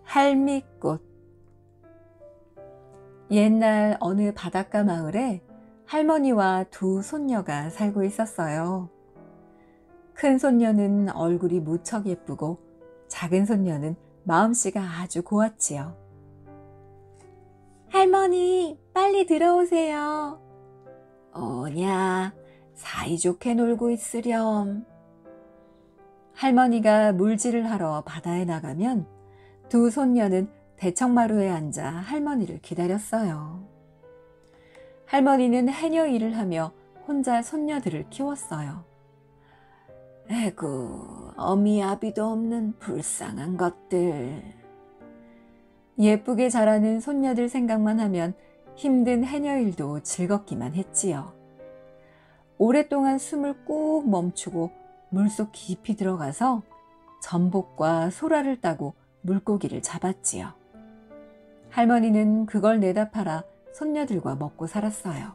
할미꽃. 옛날 어느 바닷가 마을에 할머니와 두 손녀가 살고 있었어요. 큰 손녀는 얼굴이 무척 예쁘고 작은 손녀는 마음씨가 아주 고왔지요. 할머니, 빨리 들어오세요. 오냐, 사이좋게 놀고 있으렴. 할머니가 물질을 하러 바다에 나가면 두 손녀는 대청마루에 앉아 할머니를 기다렸어요. 할머니는 해녀 일을 하며 혼자 손녀들을 키웠어요. 에구, 어미아비도 없는 불쌍한 것들. 예쁘게 자라는 손녀들 생각만 하면 힘든 해녀 일도 즐겁기만 했지요. 오랫동안 숨을 꾹 멈추고 물속 깊이 들어가서 전복과 소라를 따고 물고기를 잡았지요. 할머니는 그걸 내다 팔아 손녀들과 먹고 살았어요.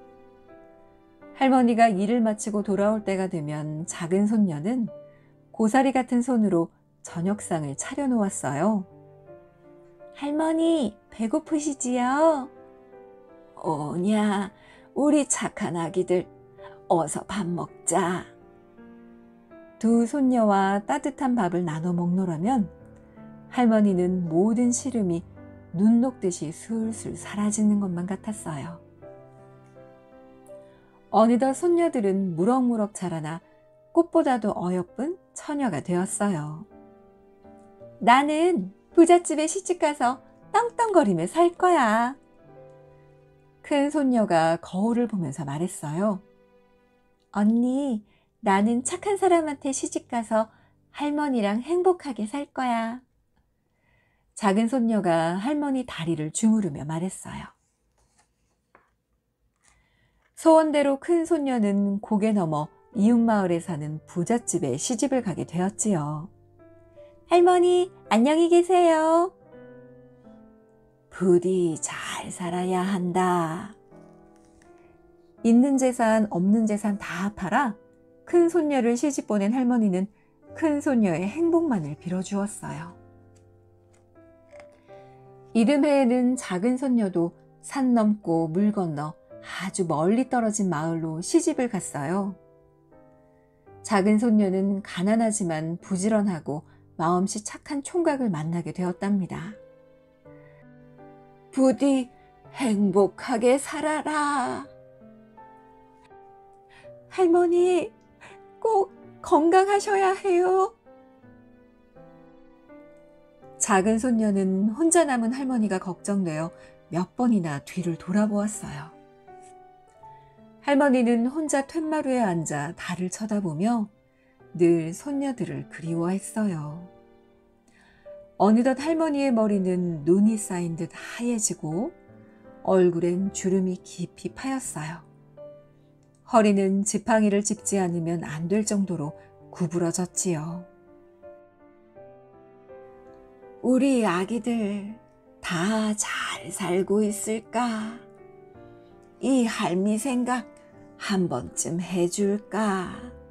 할머니가 일을 마치고 돌아올 때가 되면 작은 손녀는 고사리 같은 손으로 저녁상을 차려놓았어요. 할머니, 배고프시지요? 오냐, 우리 착한 아기들, 어서 밥 먹자. 두 손녀와 따뜻한 밥을 나눠 먹노라면 할머니는 모든 시름이 눈 녹듯이 술술 사라지는 것만 같았어요. 어느덧 손녀들은 무럭무럭 자라나 꽃보다도 어여쁜 처녀가 되었어요. 나는 부잣집에 시집가서 떵떵거리며 살 거야. 큰 손녀가 거울을 보면서 말했어요. 언니, 나는 착한 사람한테 시집가서 할머니랑 행복하게 살 거야. 작은 손녀가 할머니 다리를 주무르며 말했어요. 소원대로 큰 손녀는 고개 넘어 이웃마을에 사는 부잣집에 시집을 가게 되었지요. 할머니, 안녕히 계세요. 부디 잘 살아야 한다. 있는 재산, 없는 재산 다 팔아 큰 손녀를 시집 보낸 할머니는 큰 손녀의 행복만을 빌어주었어요. 이듬해에는 작은 손녀도 산 넘고 물 건너 아주 멀리 떨어진 마을로 시집을 갔어요. 작은 손녀는 가난하지만 부지런하고 마음씨 착한 총각을 만나게 되었답니다. 부디 행복하게 살아라. 할머니, 꼭 건강하셔야 해요. 작은 손녀는 혼자 남은 할머니가 걱정되어 몇 번이나 뒤를 돌아보았어요. 할머니는 혼자 툇마루에 앉아 달을 쳐다보며 늘 손녀들을 그리워했어요. 어느덧 할머니의 머리는 눈이 쌓인 듯 하얘지고 얼굴엔 주름이 깊이 파였어요. 허리는 지팡이를 짚지 않으면 안 될 정도로 구부러졌지요. 우리 아기들 다 잘 살고 있을까? 이 할미 생각 한 번쯤 해줄까?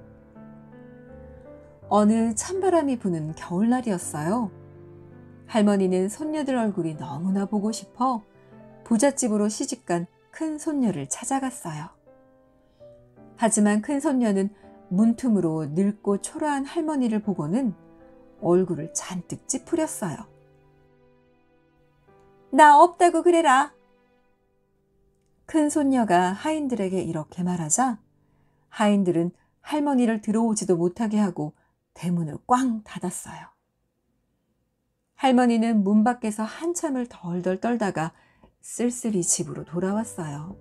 어느 찬바람이 부는 겨울날이었어요. 할머니는 손녀들 얼굴이 너무나 보고 싶어 부잣집으로 시집간 큰 손녀를 찾아갔어요. 하지만 큰 손녀는 문틈으로 늙고 초라한 할머니를 보고는 얼굴을 잔뜩 찌푸렸어요. 나 없다고 그래라. 큰 손녀가 하인들에게 이렇게 말하자 하인들은 할머니를 들어오지도 못하게 하고 대문을 꽝 닫았어요. 할머니는 문 밖에서 한참을 덜덜 떨다가 쓸쓸히 집으로 돌아왔어요.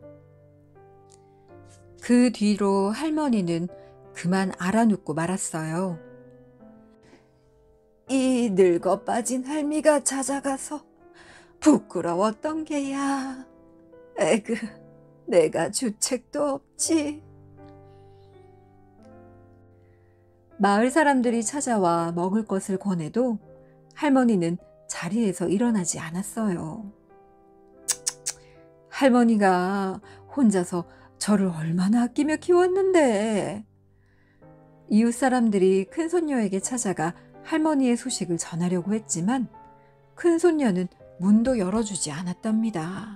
그 뒤로 할머니는 그만 알아눕고 말았어요. 이 늙어 빠진 할미가 찾아가서 부끄러웠던 게야. 에그, 내가 주책도 없지. 마을 사람들이 찾아와 먹을 것을 권해도 할머니는 자리에서 일어나지 않았어요. 할머니가 혼자서 저를 얼마나 아끼며 키웠는데. 이웃 사람들이 큰 손녀에게 찾아가 할머니의 소식을 전하려고 했지만 큰손녀는 문도 열어주지 않았답니다.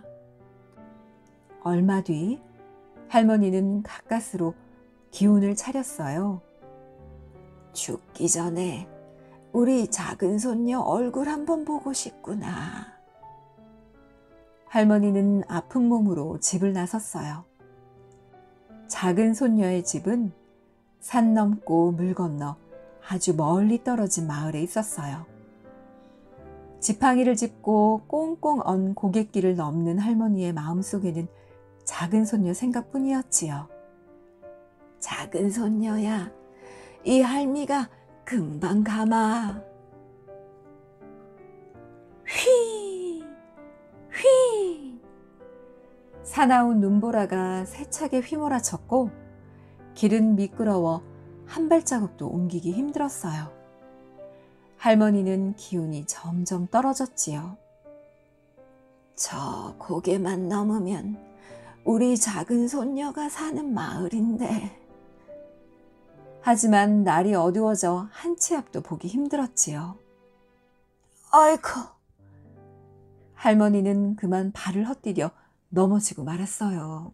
얼마 뒤 할머니는 가까스로 기운을 차렸어요. 죽기 전에 우리 작은 손녀 얼굴 한번 보고 싶구나. 할머니는 아픈 몸으로 집을 나섰어요. 작은 손녀의 집은 산 넘고 물 건너 아주 멀리 떨어진 마을에 있었어요. 지팡이를 짚고 꽁꽁 언 고갯길을 넘는 할머니의 마음속에는 작은 손녀 생각뿐이었지요. 작은 손녀야, 이 할미가 금방 가마. 휘! 휘! 사나운 눈보라가 세차게 휘몰아쳤고 길은 미끄러워 한 발자국도 옮기기 힘들었어요. 할머니는 기운이 점점 떨어졌지요. 저 고개만 넘으면 우리 작은 손녀가 사는 마을인데. 하지만 날이 어두워져 한 치 앞도 보기 힘들었지요. 아이고! 할머니는 그만 발을 헛디뎌 넘어지고 말았어요.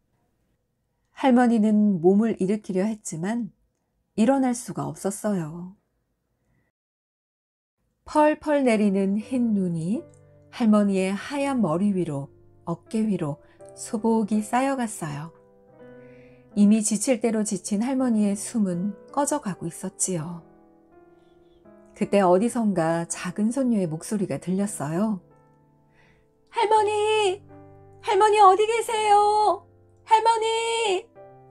할머니는 몸을 일으키려 했지만 일어날 수가 없었어요. 펄펄 내리는 흰 눈이 할머니의 하얀 머리 위로, 어깨 위로 소복이 쌓여갔어요. 이미 지칠 대로 지친 할머니의 숨은 꺼져가고 있었지요. 그때 어디선가 작은 손녀의 목소리가 들렸어요. 할머니! 할머니 어디 계세요? 할머니!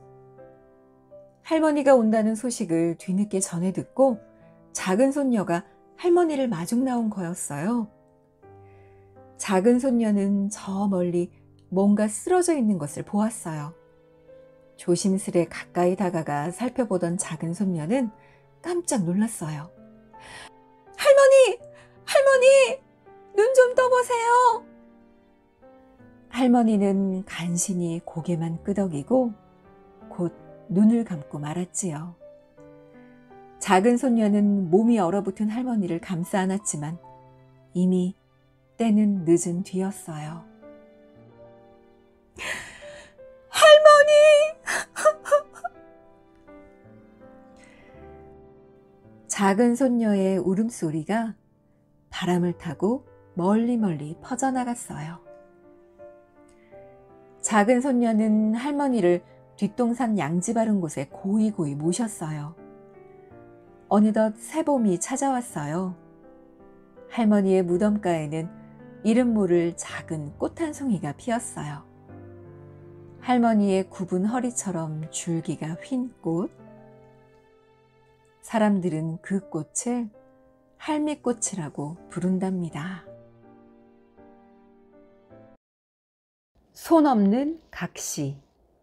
할머니가 온다는 소식을 뒤늦게 전해 듣고 작은 손녀가 할머니를 마중 나온 거였어요. 작은 손녀는 저 멀리 뭔가 쓰러져 있는 것을 보았어요. 조심스레 가까이 다가가 살펴보던 작은 손녀는 깜짝 놀랐어요. 할머니! 할머니! 눈 좀 떠보세요! 할머니는 간신히 고개만 끄덕이고 곧 눈을 감고 말았지요. 작은 손녀는 몸이 얼어붙은 할머니를 감싸 안았지만 이미 때는 늦은 뒤였어요. 작은 손녀의 울음소리가 바람을 타고 멀리 퍼져나갔어요. 작은 손녀는 할머니를 뒷동산 양지 바른 곳에 고이고이 모셨어요. 어느덧 새봄이 찾아왔어요. 할머니의 무덤가에는 이름 모를 작은 꽃 한 송이가 피었어요. 할머니의 굽은 허리처럼 줄기가 휜 꽃. 사람들은 그 꽃을 할미꽃이라고 부른답니다. 손 없는 각시.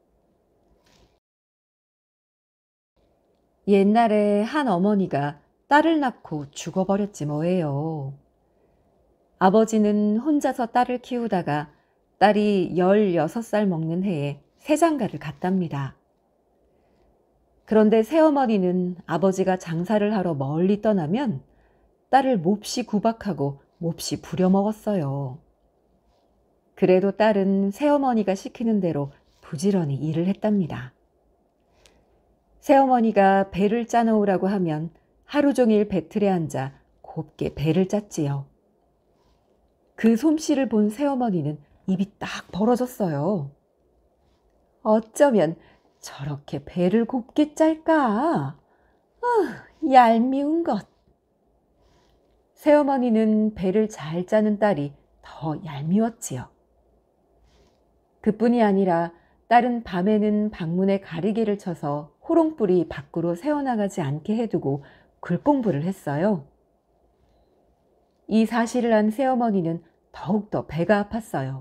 옛날에 한 어머니가 딸을 낳고 죽어버렸지 뭐예요. 아버지는 혼자서 딸을 키우다가 딸이 16살 먹는 해에 새장가를 갔답니다. 그런데 새어머니는 아버지가 장사를 하러 멀리 떠나면 딸을 몹시 구박하고 몹시 부려먹었어요. 그래도 딸은 새어머니가 시키는 대로 부지런히 일을 했답니다. 새어머니가 배를 짜놓으라고 하면 하루 종일 배틀에 앉아 곱게 배를 짰지요. 그 솜씨를 본 새어머니는 입이 딱 벌어졌어요. 어쩌면 저렇게 배를 곱게 짤까? 얄미운 것. 새어머니는 배를 잘 짜는 딸이 더 얄미웠지요. 그뿐이 아니라 딸은 밤에는 방문에 가리개를 쳐서 호롱불이 밖으로 새어나가지 않게 해두고 글공부를 했어요. 이 사실을 안 새어머니는 더욱더 배가 아팠어요.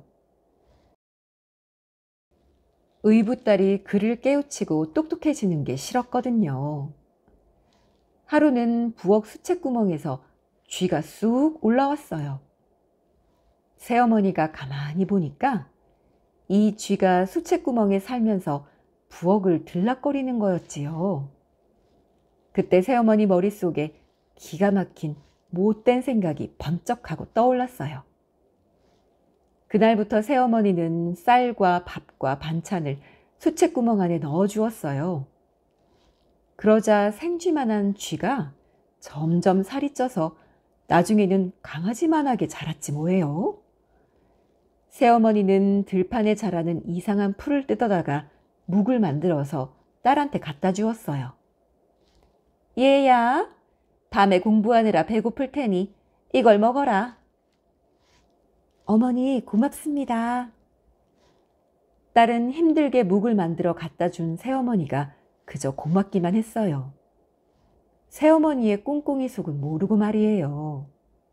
의붓딸이 그를 깨우치고 똑똑해지는 게 싫었거든요. 하루는 부엌 수채구멍에서 쥐가 쑥 올라왔어요. 새어머니가 가만히 보니까 이 쥐가 수채구멍에 살면서 부엌을 들락거리는 거였지요. 그때 새어머니 머릿속에 기가 막힌 못된 생각이 번쩍하고 떠올랐어요. 그날부터 새어머니는 쌀과 밥과 반찬을 수채구멍 안에 넣어 주었어요. 그러자 생쥐만한 쥐가 점점 살이 쪄서 나중에는 강아지만하게 자랐지 뭐예요. 새어머니는 들판에 자라는 이상한 풀을 뜯어다가 묵을 만들어서 딸한테 갖다 주었어요. 얘야, 밤에 공부하느라 배고플 테니 이걸 먹어라. 어머니, 고맙습니다. 딸은 힘들게 묵을 만들어 갖다 준 새어머니가 그저 고맙기만 했어요. 새어머니의 꿍꿍이 속은 모르고 말이에요.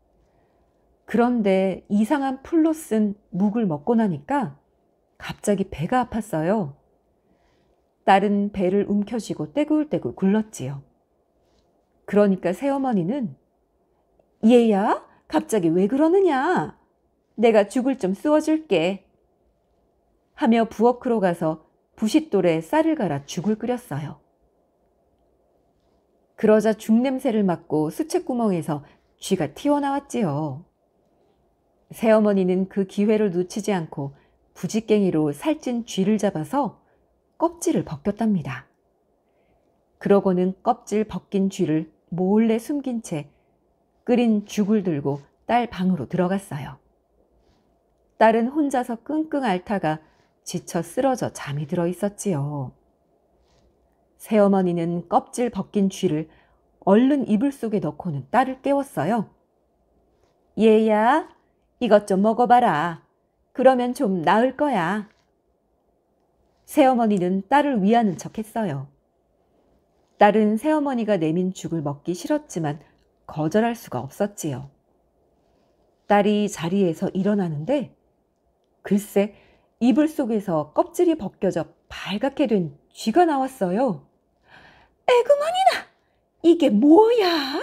그런데 이상한 풀로 쓴 묵을 먹고 나니까 갑자기 배가 아팠어요. 딸은 배를 움켜쥐고 떼굴떼굴 굴렀지요. 그러니까 새어머니는 얘야, 갑자기 왜 그러느냐? 내가 죽을 좀 쑤어줄게. 하며 부엌으로 가서 부싯돌에 쌀을 갈아 죽을 끓였어요. 그러자 죽 냄새를 맡고 수채구멍에서 쥐가 튀어나왔지요. 새어머니는 그 기회를 놓치지 않고 부지깽이로 살찐 쥐를 잡아서 껍질을 벗겼답니다. 그러고는 껍질 벗긴 쥐를 몰래 숨긴 채 끓인 죽을 들고 딸 방으로 들어갔어요. 딸은 혼자서 끙끙 앓다가 지쳐 쓰러져 잠이 들어 있었지요. 새어머니는 껍질 벗긴 쥐를 얼른 이불 속에 넣고는 딸을 깨웠어요. 얘야, 이것 좀 먹어봐라. 그러면 좀 나을 거야. 새어머니는 딸을 위하는 척 했어요. 딸은 새어머니가 내민 죽을 먹기 싫었지만 거절할 수가 없었지요. 딸이 자리에서 일어나는데 글쎄 이불 속에서 껍질이 벗겨져 발갛게 된 쥐가 나왔어요. 에구머니나! 이게 뭐야?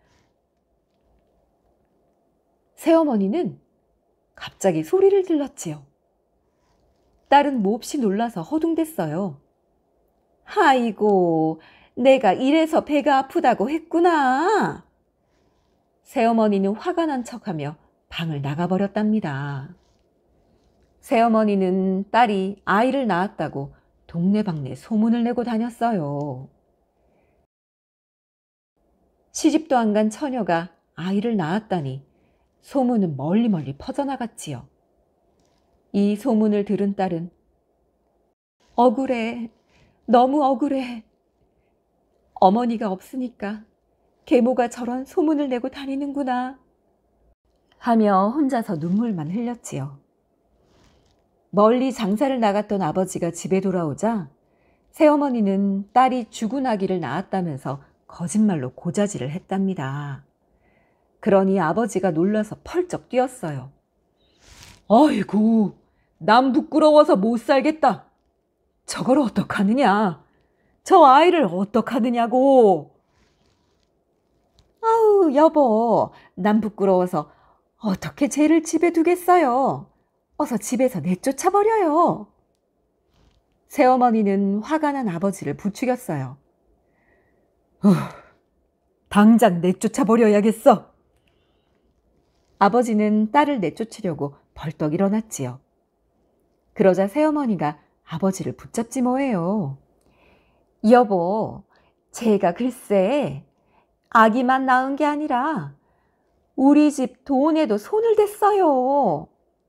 새어머니는 갑자기 소리를 질렀지요. 딸은 몹시 놀라서 허둥댔어요. 아이고, 내가 이래서 배가 아프다고 했구나. 새어머니는 화가 난 척하며 방을 나가버렸답니다. 새어머니는 딸이 아이를 낳았다고 동네방네 소문을 내고 다녔어요. 시집도 안 간 처녀가 아이를 낳았다니 소문은 멀리 퍼져나갔지요. 이 소문을 들은 딸은 억울해, 너무 억울해. 어머니가 없으니까 계모가 저런 소문을 내고 다니는구나 하며 혼자서 눈물만 흘렸지요. 멀리 장사를 나갔던 아버지가 집에 돌아오자 새어머니는 딸이 죽은 아기를 낳았다면서 거짓말로 고자질을 했답니다. 그러니 아버지가 놀라서 펄쩍 뛰었어요. 아이고, 남 부끄러워서 못 살겠다. 저걸 어떡하느냐. 저 아이를 어떡하느냐고. 아우, 여보, 남 부끄러워서 어떻게 쟤를 집에 두겠어요. 어서 집에서 내쫓아버려요. 새어머니는 화가 난 아버지를 부추겼어요. 당장 내쫓아버려야겠어. 아버지는 딸을 내쫓으려고 벌떡 일어났지요. 그러자 새어머니가 아버지를 붙잡지 뭐예요. 여보, 제가 글쎄 아기만 낳은 게 아니라 우리 집 돈에도 손을 댔어요.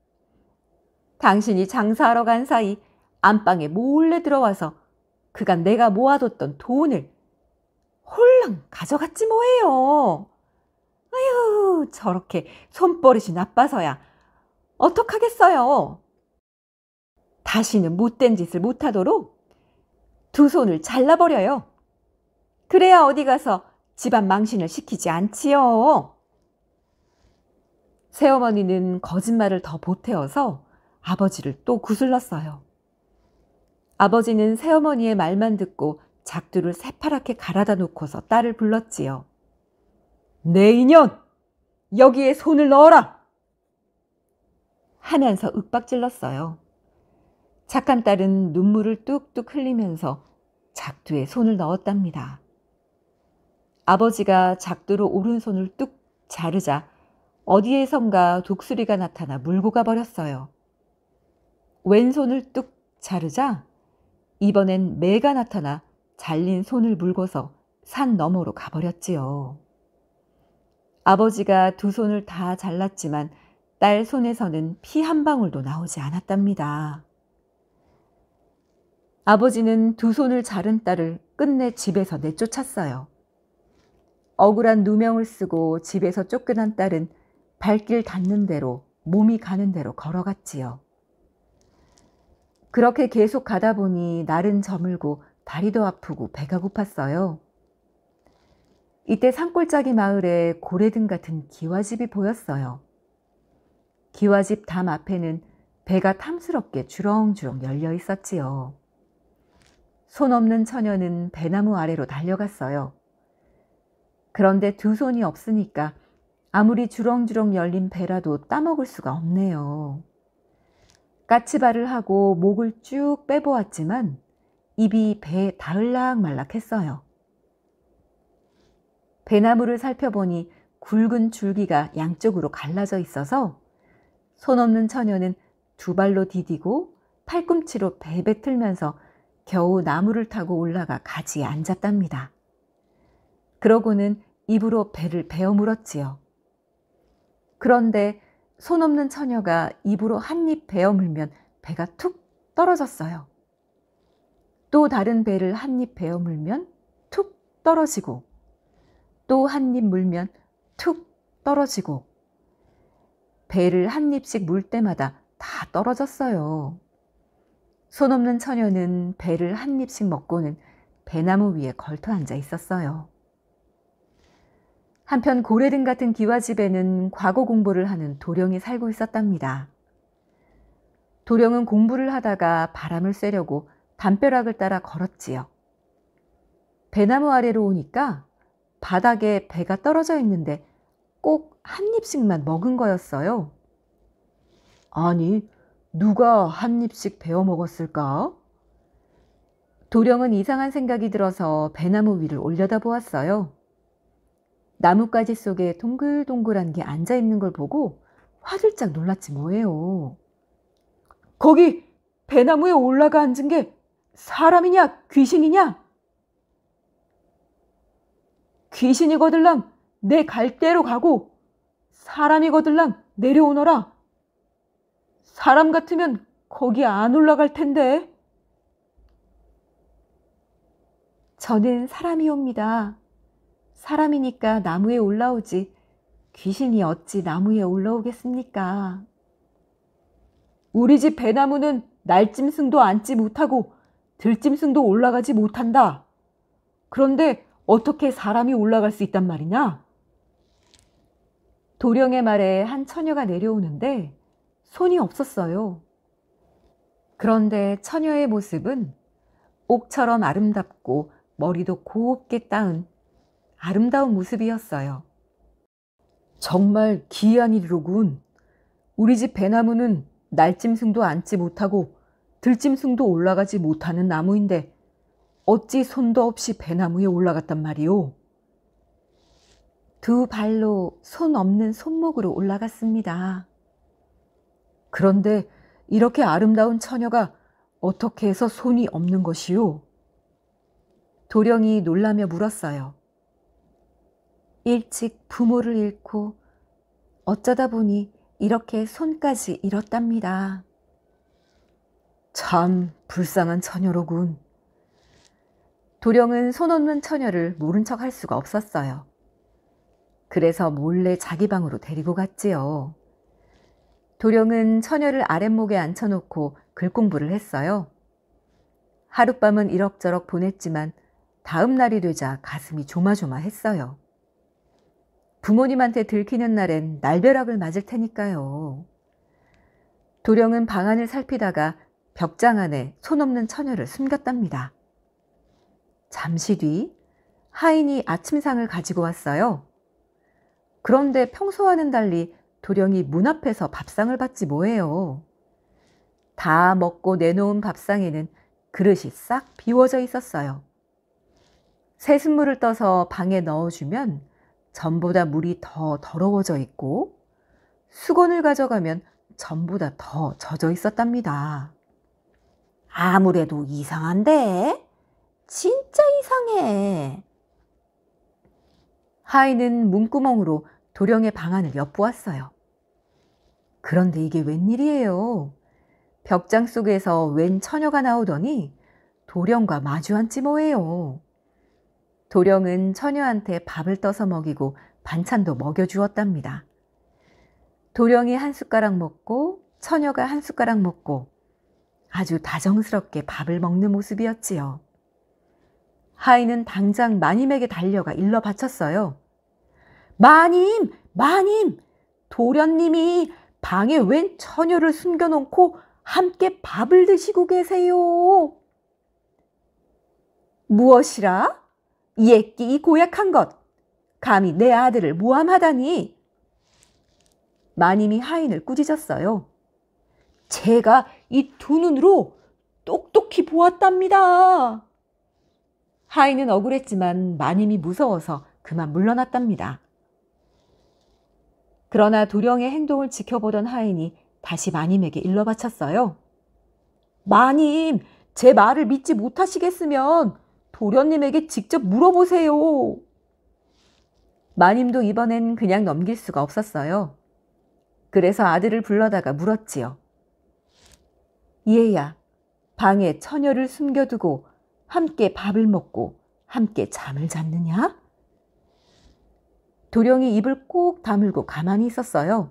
당신이 장사하러 간 사이 안방에 몰래 들어와서 그간 내가 모아뒀던 돈을 홀랑 가져갔지 뭐예요. 아유, 저렇게 손버릇이 나빠서야 어떡하겠어요. 다시는 못된 짓을 못하도록 두 손을 잘라버려요. 그래야 어디 가서 집안 망신을 시키지 않지요. 새어머니는 거짓말을 더 보태어서 아버지를 또 구슬렀어요. 아버지는 새어머니의 말만 듣고 작두를 새파랗게 갈아다 놓고서 딸을 불렀지요. 내 인연! 여기에 손을 넣어라! 하면서 윽박질렀어요. 착한 딸은 눈물을 뚝뚝 흘리면서 작두에 손을 넣었답니다. 아버지가 작두로 오른손을 뚝 자르자 어디에선가 독수리가 나타나 물고 가버렸어요. 왼손을 뚝 자르자 이번엔 매가 나타나 잘린 손을 물고서 산 너머로 가버렸지요. 아버지가 두 손을 다 잘랐지만 딸 손에서는 피 한 방울도 나오지 않았답니다. 아버지는 두 손을 자른 딸을 끝내 집에서 내쫓았어요. 억울한 누명을 쓰고 집에서 쫓겨난 딸은 발길 닿는 대로 몸이 가는 대로 걸어갔지요. 그렇게 계속 가다 보니 날은 저물고 다리도 아프고 배가 고팠어요. 이때 산골짜기 마을에 고래등 같은 기와집이 보였어요. 기와집 담 앞에는 배가 탐스럽게 주렁주렁 열려 있었지요. 손 없는 처녀는 배나무 아래로 달려갔어요. 그런데 두 손이 없으니까 아무리 주렁주렁 열린 배라도 따먹을 수가 없네요. 까치발을 하고 목을 쭉 빼보았지만 입이 배에 닿을락 말락했어요. 배나무를 살펴보니 굵은 줄기가 양쪽으로 갈라져 있어서 손 없는 처녀는 두 발로 디디고 팔꿈치로 베베 틀면서 겨우 나무를 타고 올라가 가지에 앉았답니다. 그러고는 입으로 배를 베어 물었지요. 그런데 손 없는 처녀가 입으로 한 입 베어 물면 배가 툭 떨어졌어요. 또 다른 배를 한 입 베어 물면 툭 떨어지고 또 한 입 물면 툭 떨어지고 배를 한 입씩 물 때마다 다 떨어졌어요. 손 없는 처녀는 배를 한 입씩 먹고는 배나무 위에 걸터 앉아 있었어요. 한편 고래등 같은 기와집에는 과거 공부를 하는 도령이 살고 있었답니다. 도령은 공부를 하다가 바람을 쐬려고 담벼락을 따라 걸었지요. 배나무 아래로 오니까 바닥에 배가 떨어져 있는데 꼭 한 입씩만 먹은 거였어요. 아니, 누가 한 입씩 베어 먹었을까? 도령은 이상한 생각이 들어서 배나무 위를 올려다보았어요. 나뭇가지 속에 동글동글한 게 앉아있는 걸 보고 화들짝 놀랐지 뭐예요. 거기 배나무에 올라가 앉은 게 사람이냐 귀신이냐? 귀신이거들랑 내 갈대로 가고 사람이거들랑 내려오너라. 사람 같으면 거기 안 올라갈 텐데. 저는 사람이옵니다. 사람이니까 나무에 올라오지 귀신이 어찌 나무에 올라오겠습니까? 우리 집 배나무는 날짐승도 앉지 못하고 들짐승도 올라가지 못한다. 그런데 어떻게 사람이 올라갈 수 있단 말이냐? 도령의 말에 한 처녀가 내려오는데 손이 없었어요. 그런데 처녀의 모습은 옥처럼 아름답고 머리도 곱게 따은 아름다운 모습이었어요. 정말 기이한 일이로군. 우리 집 배나무는 날짐승도 앉지 못하고 들짐승도 올라가지 못하는 나무인데 어찌 손도 없이 배나무에 올라갔단 말이오? 두 발로 손 없는 손목으로 올라갔습니다. 그런데 이렇게 아름다운 처녀가 어떻게 해서 손이 없는 것이오? 도령이 놀라며 물었어요. 일찍 부모를 잃고 어쩌다 보니 이렇게 손까지 잃었답니다. 참 불쌍한 처녀로군. 도령은 손 없는 처녀를 모른 척 할 수가 없었어요. 그래서 몰래 자기 방으로 데리고 갔지요. 도령은 처녀를 아랫목에 앉혀놓고 글 공부를 했어요. 하룻밤은 이럭저럭 보냈지만 다음 날이 되자 가슴이 조마조마했어요. 부모님한테 들키는 날엔 날벼락을 맞을 테니까요. 도령은 방 안을 살피다가 벽장 안에 손 없는 처녀를 숨겼답니다. 잠시 뒤 하인이 아침상을 가지고 왔어요. 그런데 평소와는 달리 도령이 문 앞에서 밥상을 받지 뭐예요. 다 먹고 내놓은 밥상에는 그릇이 싹 비워져 있었어요. 새순물을 떠서 방에 넣어주면 전보다 물이 더 더러워져 있고 수건을 가져가면 전보다 더 젖어 있었답니다. 아무래도 이상한데? 진짜 이상해. 하인은 문구멍으로 도령의 방안을 엿보았어요. 그런데 이게 웬일이에요? 벽장 속에서 웬 처녀가 나오더니 도령과 마주 앉지 뭐예요. 도령은 처녀한테 밥을 떠서 먹이고 반찬도 먹여주었답니다. 도령이 한 숟가락 먹고 처녀가 한 숟가락 먹고 아주 다정스럽게 밥을 먹는 모습이었지요. 하인은 당장 마님에게 달려가 일러 바쳤어요. 마님! 마님! 도련님이 방에 웬 처녀를 숨겨놓고 함께 밥을 드시고 계세요. 무엇이라? 이 애끼 이 고약한 것! 감히 내 아들을 모함하다니! 마님이 하인을 꾸짖었어요. 제가 이 두 눈으로 똑똑히 보았답니다. 하인은 억울했지만 마님이 무서워서 그만 물러났답니다. 그러나 도령의 행동을 지켜보던 하인이 다시 마님에게 일러 바쳤어요. 마님, 제 말을 믿지 못하시겠으면 도련님에게 직접 물어보세요. 마님도 이번엔 그냥 넘길 수가 없었어요. 그래서 아들을 불러다가 물었지요. 얘야, 방에 처녀를 숨겨두고 함께 밥을 먹고 함께 잠을 잤느냐? 도령이 입을 꼭 다물고 가만히 있었어요.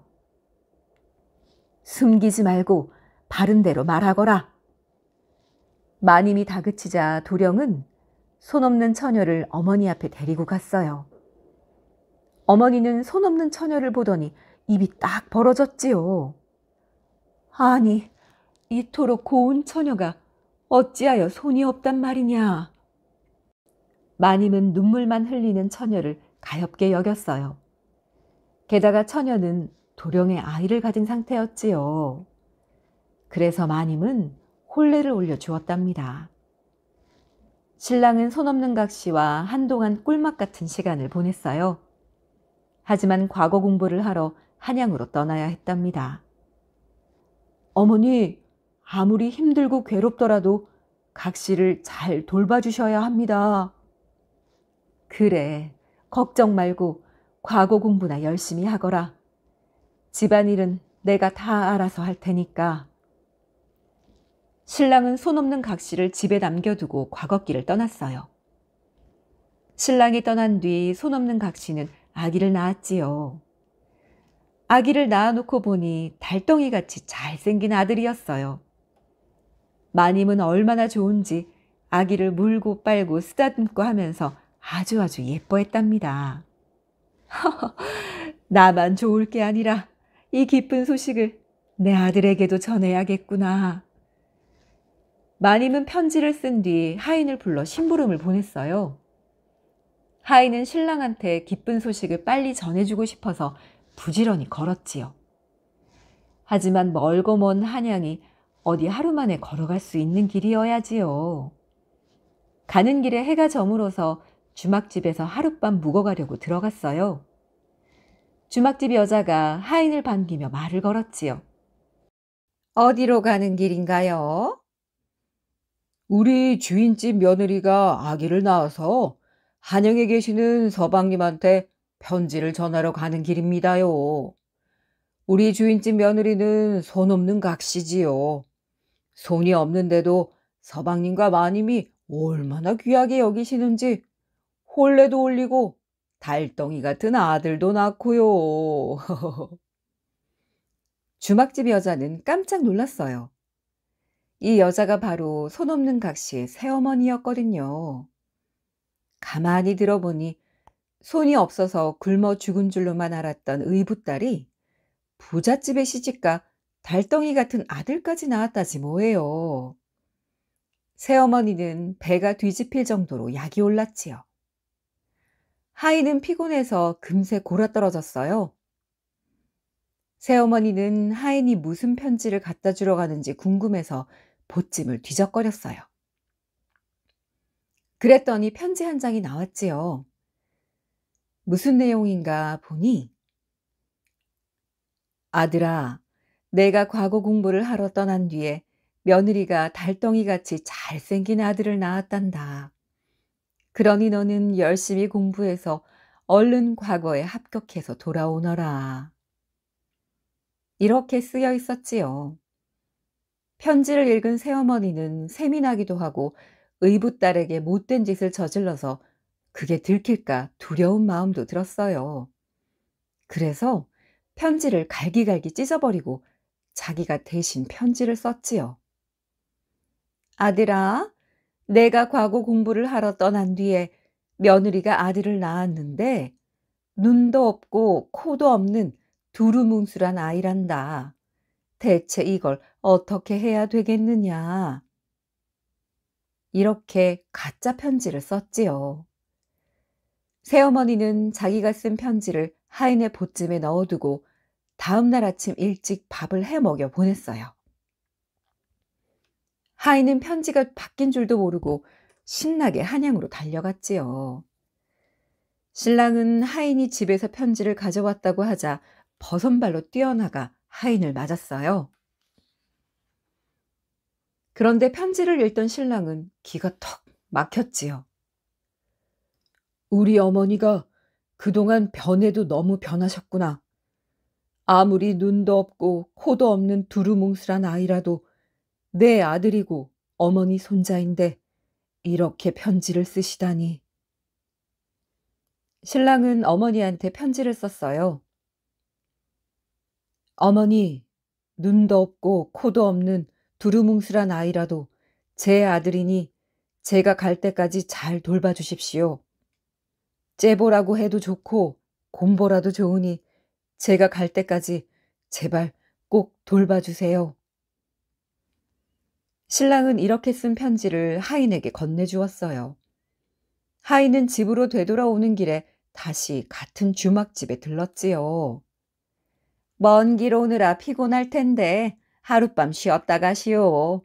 숨기지 말고 바른 대로 말하거라. 마님이 다그치자 도령은 손 없는 처녀를 어머니 앞에 데리고 갔어요. 어머니는 손 없는 처녀를 보더니 입이 딱 벌어졌지요. 아니, 이토록 고운 처녀가 어찌하여 손이 없단 말이냐. 마님은 눈물만 흘리는 처녀를 가엾게 여겼어요. 게다가 처녀는 도령의 아이를 가진 상태였지요. 그래서 마님은 혼례를 올려주었답니다. 신랑은 손 없는 각시와 한동안 꿀맛 같은 시간을 보냈어요. 하지만 과거 공부를 하러 한양으로 떠나야 했답니다. 어머니, 아무리 힘들고 괴롭더라도 각시를 잘 돌봐주셔야 합니다. 그래, 걱정 말고 과거 공부나 열심히 하거라. 집안일은 내가 다 알아서 할 테니까. 신랑은 손 없는 각시를 집에 남겨두고 과거길을 떠났어요. 신랑이 떠난 뒤 손 없는 각시는 아기를 낳았지요. 아기를 낳아놓고 보니 달덩이같이 잘생긴 아들이었어요. 마님은 얼마나 좋은지 아기를 물고 빨고 쓰다듬고 하면서 아주 예뻐했답니다. 나만 좋을 게 아니라 이 기쁜 소식을 내 아들에게도 전해야겠구나. 마님은 편지를 쓴 뒤 하인을 불러 심부름을 보냈어요. 하인은 신랑한테 기쁜 소식을 빨리 전해주고 싶어서 부지런히 걸었지요. 하지만 멀고 먼 한양이 어디 하루 만에 걸어갈 수 있는 길이어야지요. 가는 길에 해가 저물어서 주막집에서 하룻밤 묵어가려고 들어갔어요. 주막집 여자가 하인을 반기며 말을 걸었지요. 어디로 가는 길인가요? 우리 주인집 며느리가 아기를 낳아서 한양에 계시는 서방님한테 편지를 전하러 가는 길입니다요. 우리 주인집 며느리는 손 없는 각시지요. 손이 없는데도 서방님과 마님이 얼마나 귀하게 여기시는지 혼례도 올리고 달덩이 같은 아들도 낳고요. 주막집 여자는 깜짝 놀랐어요. 이 여자가 바로 손 없는 각시의 새어머니였거든요. 가만히 들어보니 손이 없어서 굶어 죽은 줄로만 알았던 의붓딸이 부잣집에 시집가 달덩이 같은 아들까지 낳았다지 뭐예요. 새어머니는 배가 뒤집힐 정도로 약이 올랐지요. 하인은 피곤해서 금세 골아떨어졌어요. 새어머니는 하인이 무슨 편지를 갖다 주러 가는지 궁금해서 보찜을 뒤적거렸어요. 그랬더니 편지 한 장이 나왔지요. 무슨 내용인가 보니, 아들아, 내가 과거 공부를 하러 떠난 뒤에 며느리가 달덩이같이 잘생긴 아들을 낳았단다. 그러니 너는 열심히 공부해서 얼른 과거에 합격해서 돌아오너라. 이렇게 쓰여 있었지요. 편지를 읽은 새어머니는 셈이 나기도 하고 의붓딸에게 못된 짓을 저질러서 그게 들킬까 두려운 마음도 들었어요. 그래서 편지를 갈기갈기 찢어버리고 자기가 대신 편지를 썼지요. 아들아, 내가 과거 공부를 하러 떠난 뒤에 며느리가 아들을 낳았는데 눈도 없고 코도 없는 두루뭉술한 아이란다. 대체 이걸 어떻게 해야 되겠느냐. 이렇게 가짜 편지를 썼지요. 새어머니는 자기가 쓴 편지를 하인의 보찜에 넣어두고 다음 날 아침 일찍 밥을 해 먹여 보냈어요. 하인은 편지가 바뀐 줄도 모르고 신나게 한양으로 달려갔지요. 신랑은 하인이 집에서 편지를 가져왔다고 하자 버선발로 뛰어나가 하인을 맞았어요. 그런데 편지를 읽던 신랑은 기가 턱 막혔지요. 우리 어머니가 그동안 변해도 너무 변하셨구나. 아무리 눈도 없고 코도 없는 두루뭉술한 아이라도 내 아들이고 어머니 손자인데 이렇게 편지를 쓰시다니. 신랑은 어머니한테 편지를 썼어요. 어머니, 눈도 없고 코도 없는 두루뭉술한 아이라도 제 아들이니 제가 갈 때까지 잘 돌봐주십시오. 째보라고 해도 좋고 곰보라도 좋으니 제가 갈 때까지 제발 꼭 돌봐주세요. 신랑은 이렇게 쓴 편지를 하인에게 건네주었어요. 하인은 집으로 되돌아오는 길에 다시 같은 주막집에 들렀지요. 먼 길 오느라 피곤할 텐데 하룻밤 쉬었다 가시오.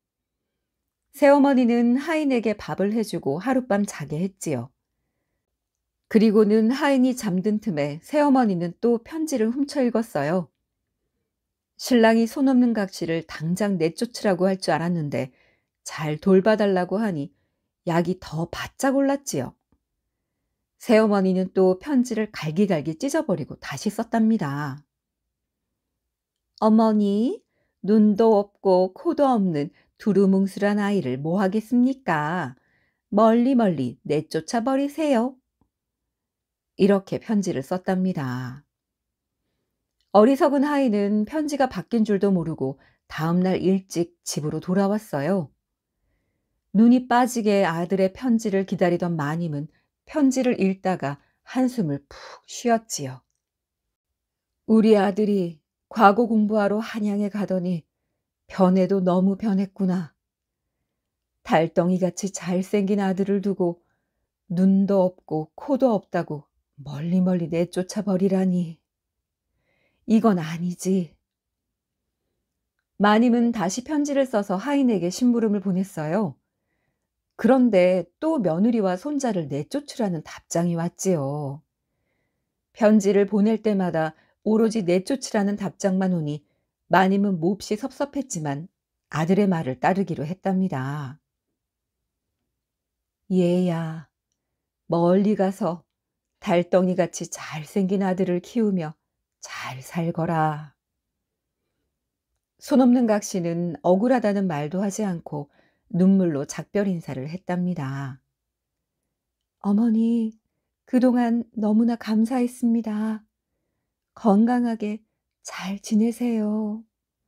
새어머니는 하인에게 밥을 해주고 하룻밤 자게 했지요. 그리고는 하인이 잠든 틈에 새어머니는 또 편지를 훔쳐 읽었어요. 신랑이 손 없는 각시를 당장 내쫓으라고 할 줄 알았는데 잘 돌봐달라고 하니 약이 더 바짝 올랐지요. 새어머니는 또 편지를 갈기갈기 찢어버리고 다시 썼답니다. 어머니, 눈도 없고 코도 없는 두루뭉술한 아이를 뭐 하겠습니까? 멀리 멀리 내쫓아 버리세요. 이렇게 편지를 썼답니다. 어리석은 하인은 편지가 바뀐 줄도 모르고 다음 날 일찍 집으로 돌아왔어요. 눈이 빠지게 아들의 편지를 기다리던 마님은 편지를 읽다가 한숨을 푹 쉬었지요. 우리 아들이 과거 공부하러 한양에 가더니 변해도 너무 변했구나. 달덩이같이 잘생긴 아들을 두고 눈도 없고 코도 없다고 멀리 멀리 내쫓아 버리라니. 이건 아니지. 마님은 다시 편지를 써서 하인에게 심부름을 보냈어요. 그런데 또 며느리와 손자를 내쫓으라는 답장이 왔지요. 편지를 보낼 때마다 오로지 내쫓으라는 답장만 오니 마님은 몹시 섭섭했지만 아들의 말을 따르기로 했답니다. 얘야, 멀리 가서 달덩이같이 잘생긴 아들을 키우며 잘 살거라. 손 없는 각시는 억울하다는 말도 하지 않고 눈물로 작별 인사를 했답니다. 어머니, 그동안 너무나 감사했습니다. 건강하게 잘 지내세요.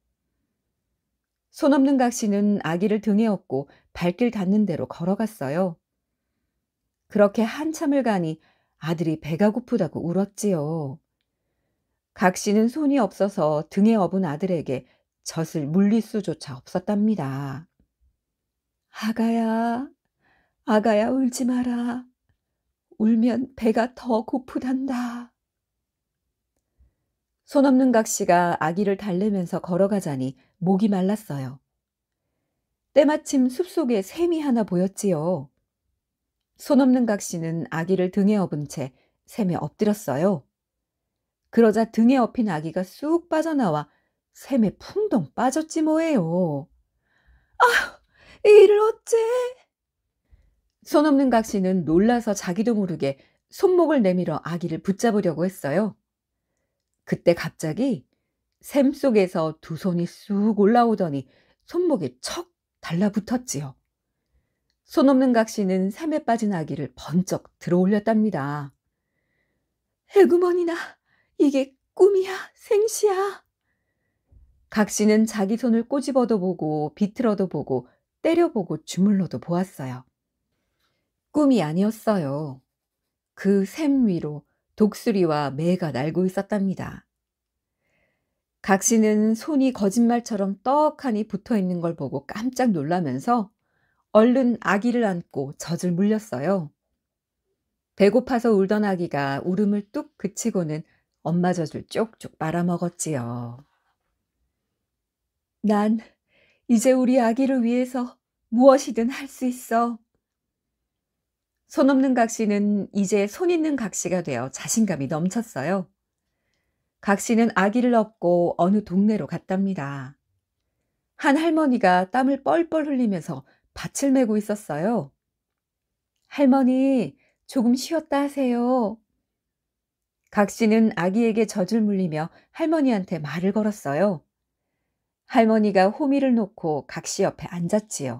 손 없는 각시는 아기를 등에 업고 발길 닿는 대로 걸어갔어요. 그렇게 한참을 가니 아들이 배가 고프다고 울었지요. 각시는 손이 없어서 등에 업은 아들에게 젖을 물릴 수조차 없었답니다. 아가야, 아가야 울지 마라. 울면 배가 더 고프단다. 손 없는 각시가 아기를 달래면서 걸어가자니 목이 말랐어요. 때마침 숲속에 샘이 하나 보였지요. 손 없는 각시는 아기를 등에 업은 채 샘에 엎드렸어요. 그러자 등에 업힌 아기가 쑥 빠져나와 샘에 풍덩 빠졌지 뭐예요. 이를 어째? 손 없는 각시는 놀라서 자기도 모르게 손목을 내밀어 아기를 붙잡으려고 했어요. 그때 갑자기 샘 속에서 두 손이 쑥 올라오더니 손목에 척 달라붙었지요. 손 없는 각시는 샘에 빠진 아기를 번쩍 들어올렸답니다. 에구머니나, 이게 꿈이야, 생시야. 각시는 자기 손을 꼬집어도 보고 비틀어도 보고 때려보고 주물러도 보았어요. 꿈이 아니었어요. 그 샘 위로 독수리와 매가 날고 있었답니다. 각시는 손이 거짓말처럼 떡하니 붙어있는 걸 보고 깜짝 놀라면서 얼른 아기를 안고 젖을 물렸어요. 배고파서 울던 아기가 울음을 뚝 그치고는 엄마 젖을 쪽쪽 말아먹었지요. 난 이제 우리 아기를 위해서 무엇이든 할 수 있어. 손 없는 각시는 이제 손 있는 각시가 되어 자신감이 넘쳤어요. 각시는 아기를 업고 어느 동네로 갔답니다. 한 할머니가 땀을 뻘뻘 흘리면서 밭을 메고 있었어요. 할머니, 조금 쉬었다 하세요. 각시는 아기에게 젖을 물리며 할머니한테 말을 걸었어요. 할머니가 호미를 놓고 각시 옆에 앉았지요.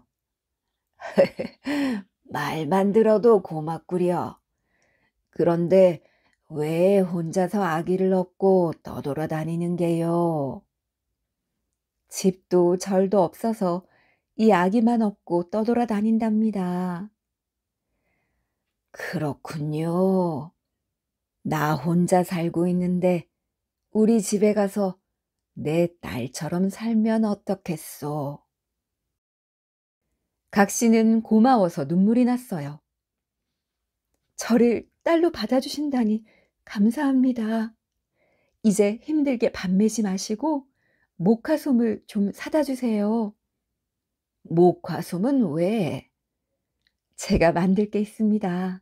말만 들어도 고맙구려. 그런데 왜 혼자서 아기를 업고 떠돌아다니는 게요? 집도 절도 없어서 이 아기만 업고 떠돌아다닌답니다. 그렇군요. 나 혼자 살고 있는데 우리 집에 가서 내 딸처럼 살면 어떻겠소? 각시는 고마워서 눈물이 났어요. 저를 딸로 받아주신다니 감사합니다. 이제 힘들게 밥 매지 마시고 목화솜을 좀 사다 주세요. 목화솜은 왜? 제가 만들 게 있습니다.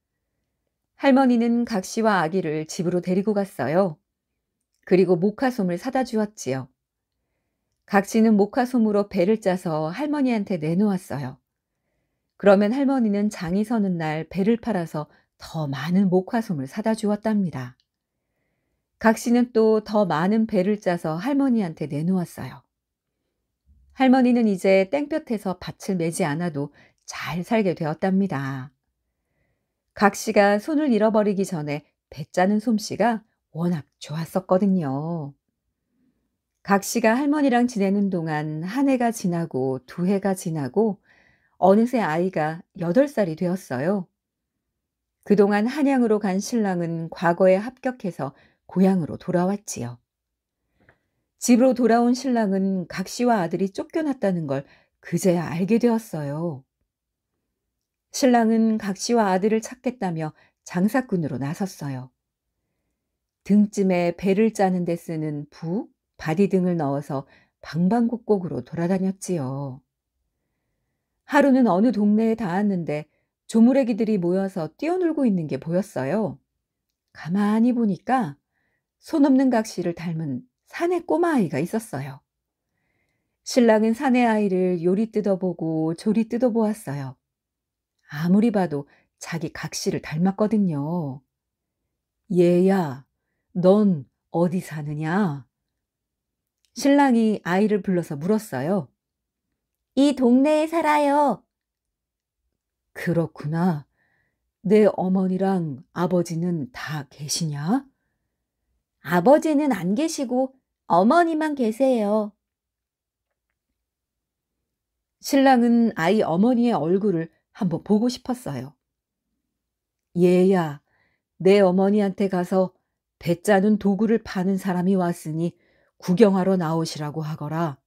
할머니는 각시와 아기를 집으로 데리고 갔어요. 그리고 목화솜을 사다 주었지요. 각시는 목화솜으로 배를 짜서 할머니한테 내놓았어요. 그러면 할머니는 장이 서는 날 배를 팔아서 더 많은 목화솜을 사다 주었답니다. 각시는 또 더 많은 배를 짜서 할머니한테 내놓았어요. 할머니는 이제 땡볕에서 밭을 매지 않아도 잘 살게 되었답니다. 각시가 손을 잃어버리기 전에 배 짜는 솜씨가 워낙 좋았었거든요. 각시가 할머니랑 지내는 동안 한 해가 지나고 두 해가 지나고 어느새 아이가 8살이 되었어요. 그동안 한양으로 간 신랑은 과거에 합격해서 고향으로 돌아왔지요. 집으로 돌아온 신랑은 각시와 아들이 쫓겨났다는 걸 그제야 알게 되었어요. 신랑은 각시와 아들을 찾겠다며 장사꾼으로 나섰어요. 등쯤에 배를 짜는 데 쓰는 부, 바디 등을 넣어서 방방곡곡으로 돌아다녔지요. 하루는 어느 동네에 닿았는데 조무래기들이 모여서 뛰어놀고 있는 게 보였어요. 가만히 보니까 손 없는 각시를 닮은 사내 꼬마아이가 있었어요. 신랑은 사내 아이를 요리 뜯어보고 조리 뜯어보았어요. 아무리 봐도 자기 각시를 닮았거든요. 얘야, 넌 어디 사느냐? 신랑이 아이를 불러서 물었어요. 이 동네에 살아요. 그렇구나. 내 어머니랑 아버지는 다 계시냐? 아버지는 안 계시고 어머니만 계세요. 신랑은 아이 어머니의 얼굴을 한번 보고 싶었어요. 얘야, 내 어머니한테 가서 배 짜는 도구를 파는 사람이 왔으니 구경하러 나오시라고 하거라.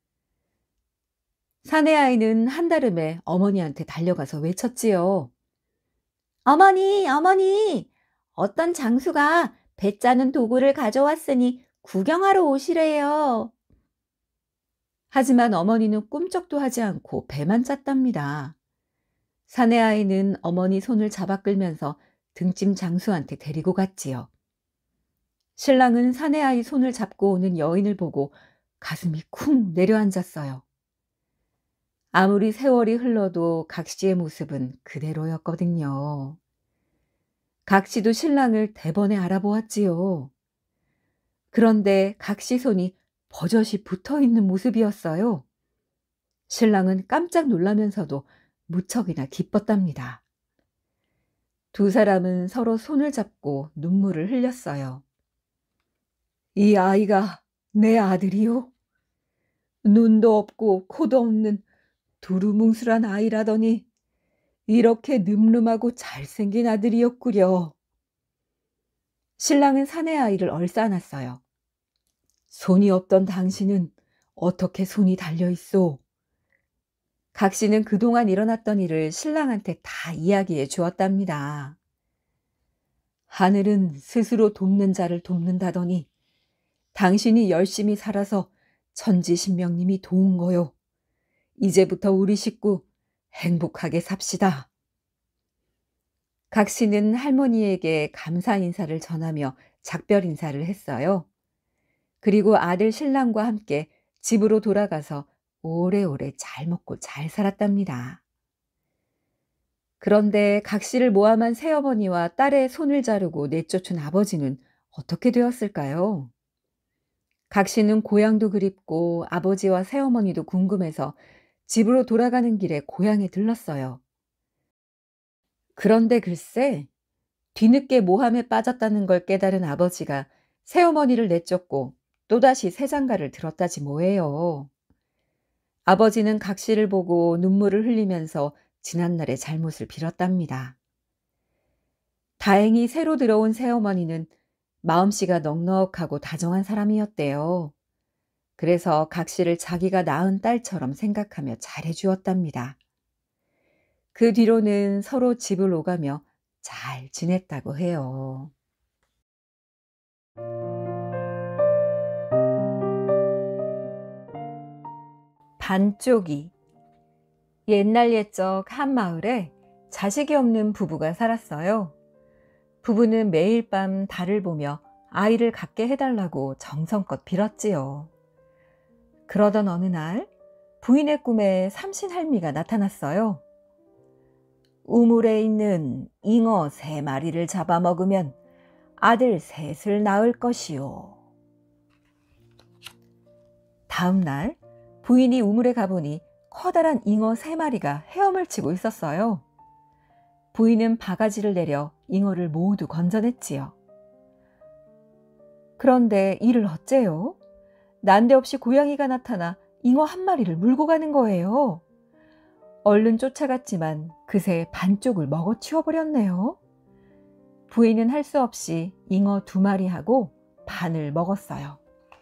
사내 아이는 한달음에 어머니한테 달려가서 외쳤지요. 어머니, 어머니, 어떤 장수가 배 짜는 도구를 가져왔으니 구경하러 오시래요. 하지만 어머니는 꿈쩍도 하지 않고 배만 짰답니다. 사내 아이는 어머니 손을 잡아 끌면서 등짐 장수한테 데리고 갔지요. 신랑은 사내아이 손을 잡고 오는 여인을 보고 가슴이 쿵 내려앉았어요. 아무리 세월이 흘러도 각 씨의 모습은 그대로였거든요. 각 씨도 신랑을 대번에 알아보았지요. 그런데 각 씨 손이 버젓이 붙어 있는 모습이었어요. 신랑은 깜짝 놀라면서도 무척이나 기뻤답니다. 두 사람은 서로 손을 잡고 눈물을 흘렸어요. 이 아이가 내 아들이요? 눈도 없고 코도 없는 두루뭉술한 아이라더니 이렇게 늠름하고 잘생긴 아들이었구려. 신랑은 사내 아이를 얼싸안았어요. 손이 없던 당신은 어떻게 손이 달려있소? 각 씨는 그동안 일어났던 일을 신랑한테 다 이야기해 주었답니다. 하늘은 스스로 돕는 자를 돕는다더니 당신이 열심히 살아서 천지신명님이 도운 거요. 이제부터 우리 식구 행복하게 삽시다. 각 씨는 할머니에게 감사 인사를 전하며 작별 인사를 했어요. 그리고 아들 신랑과 함께 집으로 돌아가서 오래오래 잘 먹고 잘 살았답니다. 그런데 각 씨를 모함한 새어머니와 딸의 손을 자르고 내쫓은 아버지는 어떻게 되었을까요? 각 씨는 고향도 그립고 아버지와 새어머니도 궁금해서 집으로 돌아가는 길에 고향에 들렀어요. 그런데 글쎄, 뒤늦게 모함에 빠졌다는 걸 깨달은 아버지가 새어머니를 내쫓고 또다시 새 장가를 들었다지 뭐예요. 아버지는 각 씨를 보고 눈물을 흘리면서 지난날의 잘못을 빌었답니다. 다행히 새로 들어온 새어머니는 마음씨가 넉넉하고 다정한 사람이었대요. 그래서 각 씨를 자기가 낳은 딸처럼 생각하며 잘해주었답니다. 그 뒤로는 서로 집을 오가며 잘 지냈다고 해요. 반쪽이. 옛날 옛적 한 마을에 자식이 없는 부부가 살았어요. 부부는 매일 밤 달을 보며 아이를 갖게 해달라고 정성껏 빌었지요. 그러던 어느 날 부인의 꿈에 삼신할미가 나타났어요. 우물에 있는 잉어 3마리를 잡아먹으면 아들 셋을 낳을 것이요. 다음 날 부인이 우물에 가보니 커다란 잉어 3마리가 헤엄을 치고 있었어요. 부인은 바가지를 내려 잉어를 모두 건져냈지요. 그런데 이를 어째요? 난데없이 고양이가 나타나 잉어 1마리를 물고 가는 거예요. 얼른 쫓아갔지만 그새 반쪽을 먹어치워버렸네요. 부인은 할 수 없이 잉어 2마리하고 반을 먹었어요.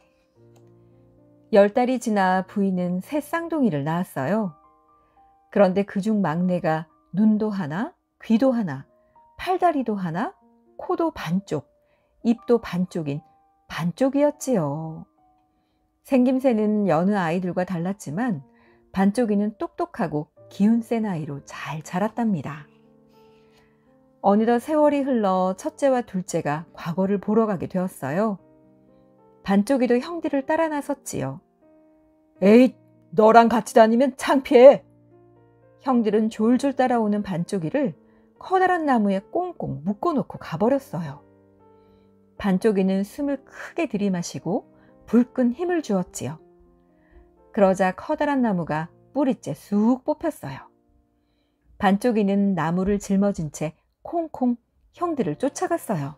10달이 지나 부인은 새 쌍둥이를 낳았어요. 그런데 그중 막내가 눈도 하나, 귀도 하나, 팔다리도 하나, 코도 반쪽, 입도 반쪽인 반쪽이었지요. 생김새는 여느 아이들과 달랐지만 반쪽이는 똑똑하고 기운 센 아이로 잘 자랐답니다. 어느덧 세월이 흘러 첫째와 둘째가 과거를 보러 가게 되었어요. 반쪽이도 형들을 따라 나섰지요. 에잇, 너랑 같이 다니면 창피해. 형들은 졸졸 따라오는 반쪽이를 커다란 나무에 꽁꽁 묶어놓고 가버렸어요. 반쪽이는 숨을 크게 들이마시고 불끈 힘을 주었지요. 그러자 커다란 나무가 뿌리째 쑥 뽑혔어요. 반쪽이는 나무를 짊어진 채 콩콩 형들을 쫓아갔어요.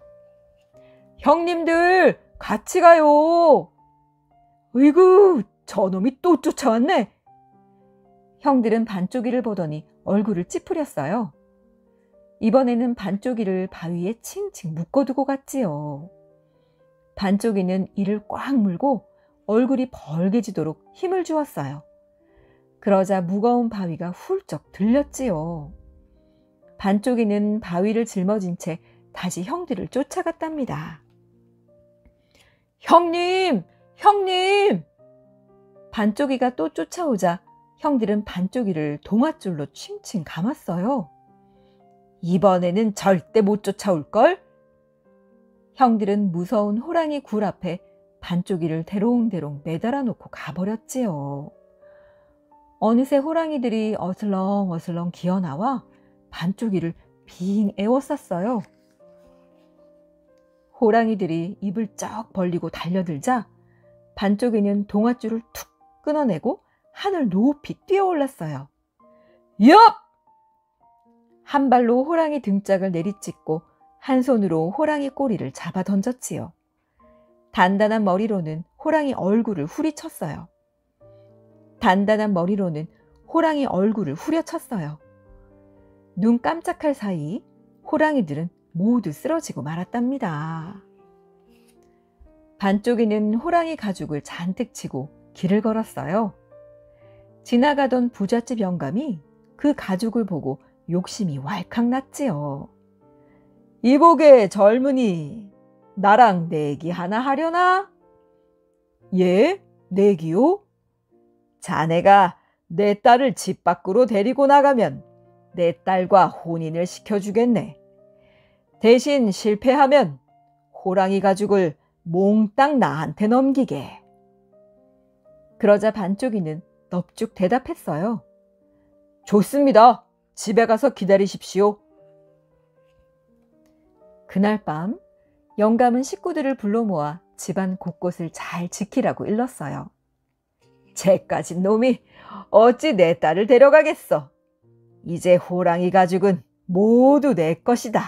형님들, 같이 가요. 으이구, 저놈이 또 쫓아왔네. 형들은 반쪽이를 보더니 얼굴을 찌푸렸어요. 이번에는 반쪽이를 바위에 칭칭 묶어두고 갔지요. 반쪽이는 이를 꽉 물고 얼굴이 벌개지도록 힘을 주었어요. 그러자 무거운 바위가 훌쩍 들렸지요. 반쪽이는 바위를 짊어진 채 다시 형들을 쫓아갔답니다. 형님! 형님! 반쪽이가 또 쫓아오자 형들은 반쪽이를 동아줄로 칭칭 감았어요. 이번에는 절대 못 쫓아올걸? 형들은 무서운 호랑이 굴 앞에 반쪽이를 대롱대롱 매달아 놓고 가버렸지요. 어느새 호랑이들이 어슬렁어슬렁 기어나와 반쪽이를 빙 에워쌌어요. 호랑이들이 입을 쩍 벌리고 달려들자 반쪽이는 동아줄을 툭 끊어내고 하늘 높이 뛰어올랐어요. 엽! 한 발로 호랑이 등짝을 내리찍고 한 손으로 호랑이 꼬리를 잡아 던졌지요. 단단한 머리로는 호랑이 얼굴을 후리쳤어요. 단단한 머리로는 호랑이 얼굴을 후려쳤어요. 눈 깜짝할 사이 호랑이들은 모두 쓰러지고 말았답니다. 반쪽이는 호랑이 가죽을 잔뜩 치고 길을 걸었어요. 지나가던 부잣집 영감이 그 가죽을 보고 욕심이 왈칵 났지요. 이보게 젊은이, 나랑 내기 하나 하려나? 예? 내기요? 자네가 내 딸을 집 밖으로 데리고 나가면 내 딸과 혼인을 시켜주겠네. 대신 실패하면 호랑이 가죽을 몽땅 나한테 넘기게. 그러자 반쪽이는 넙죽 대답했어요. 좋습니다. 집에 가서 기다리십시오. 그날 밤 영감은 식구들을 불러 모아 집안 곳곳을 잘 지키라고 일렀어요. 쟤까진 놈이 어찌 내 딸을 데려가겠어. 이제 호랑이 가죽은 모두 내 것이다.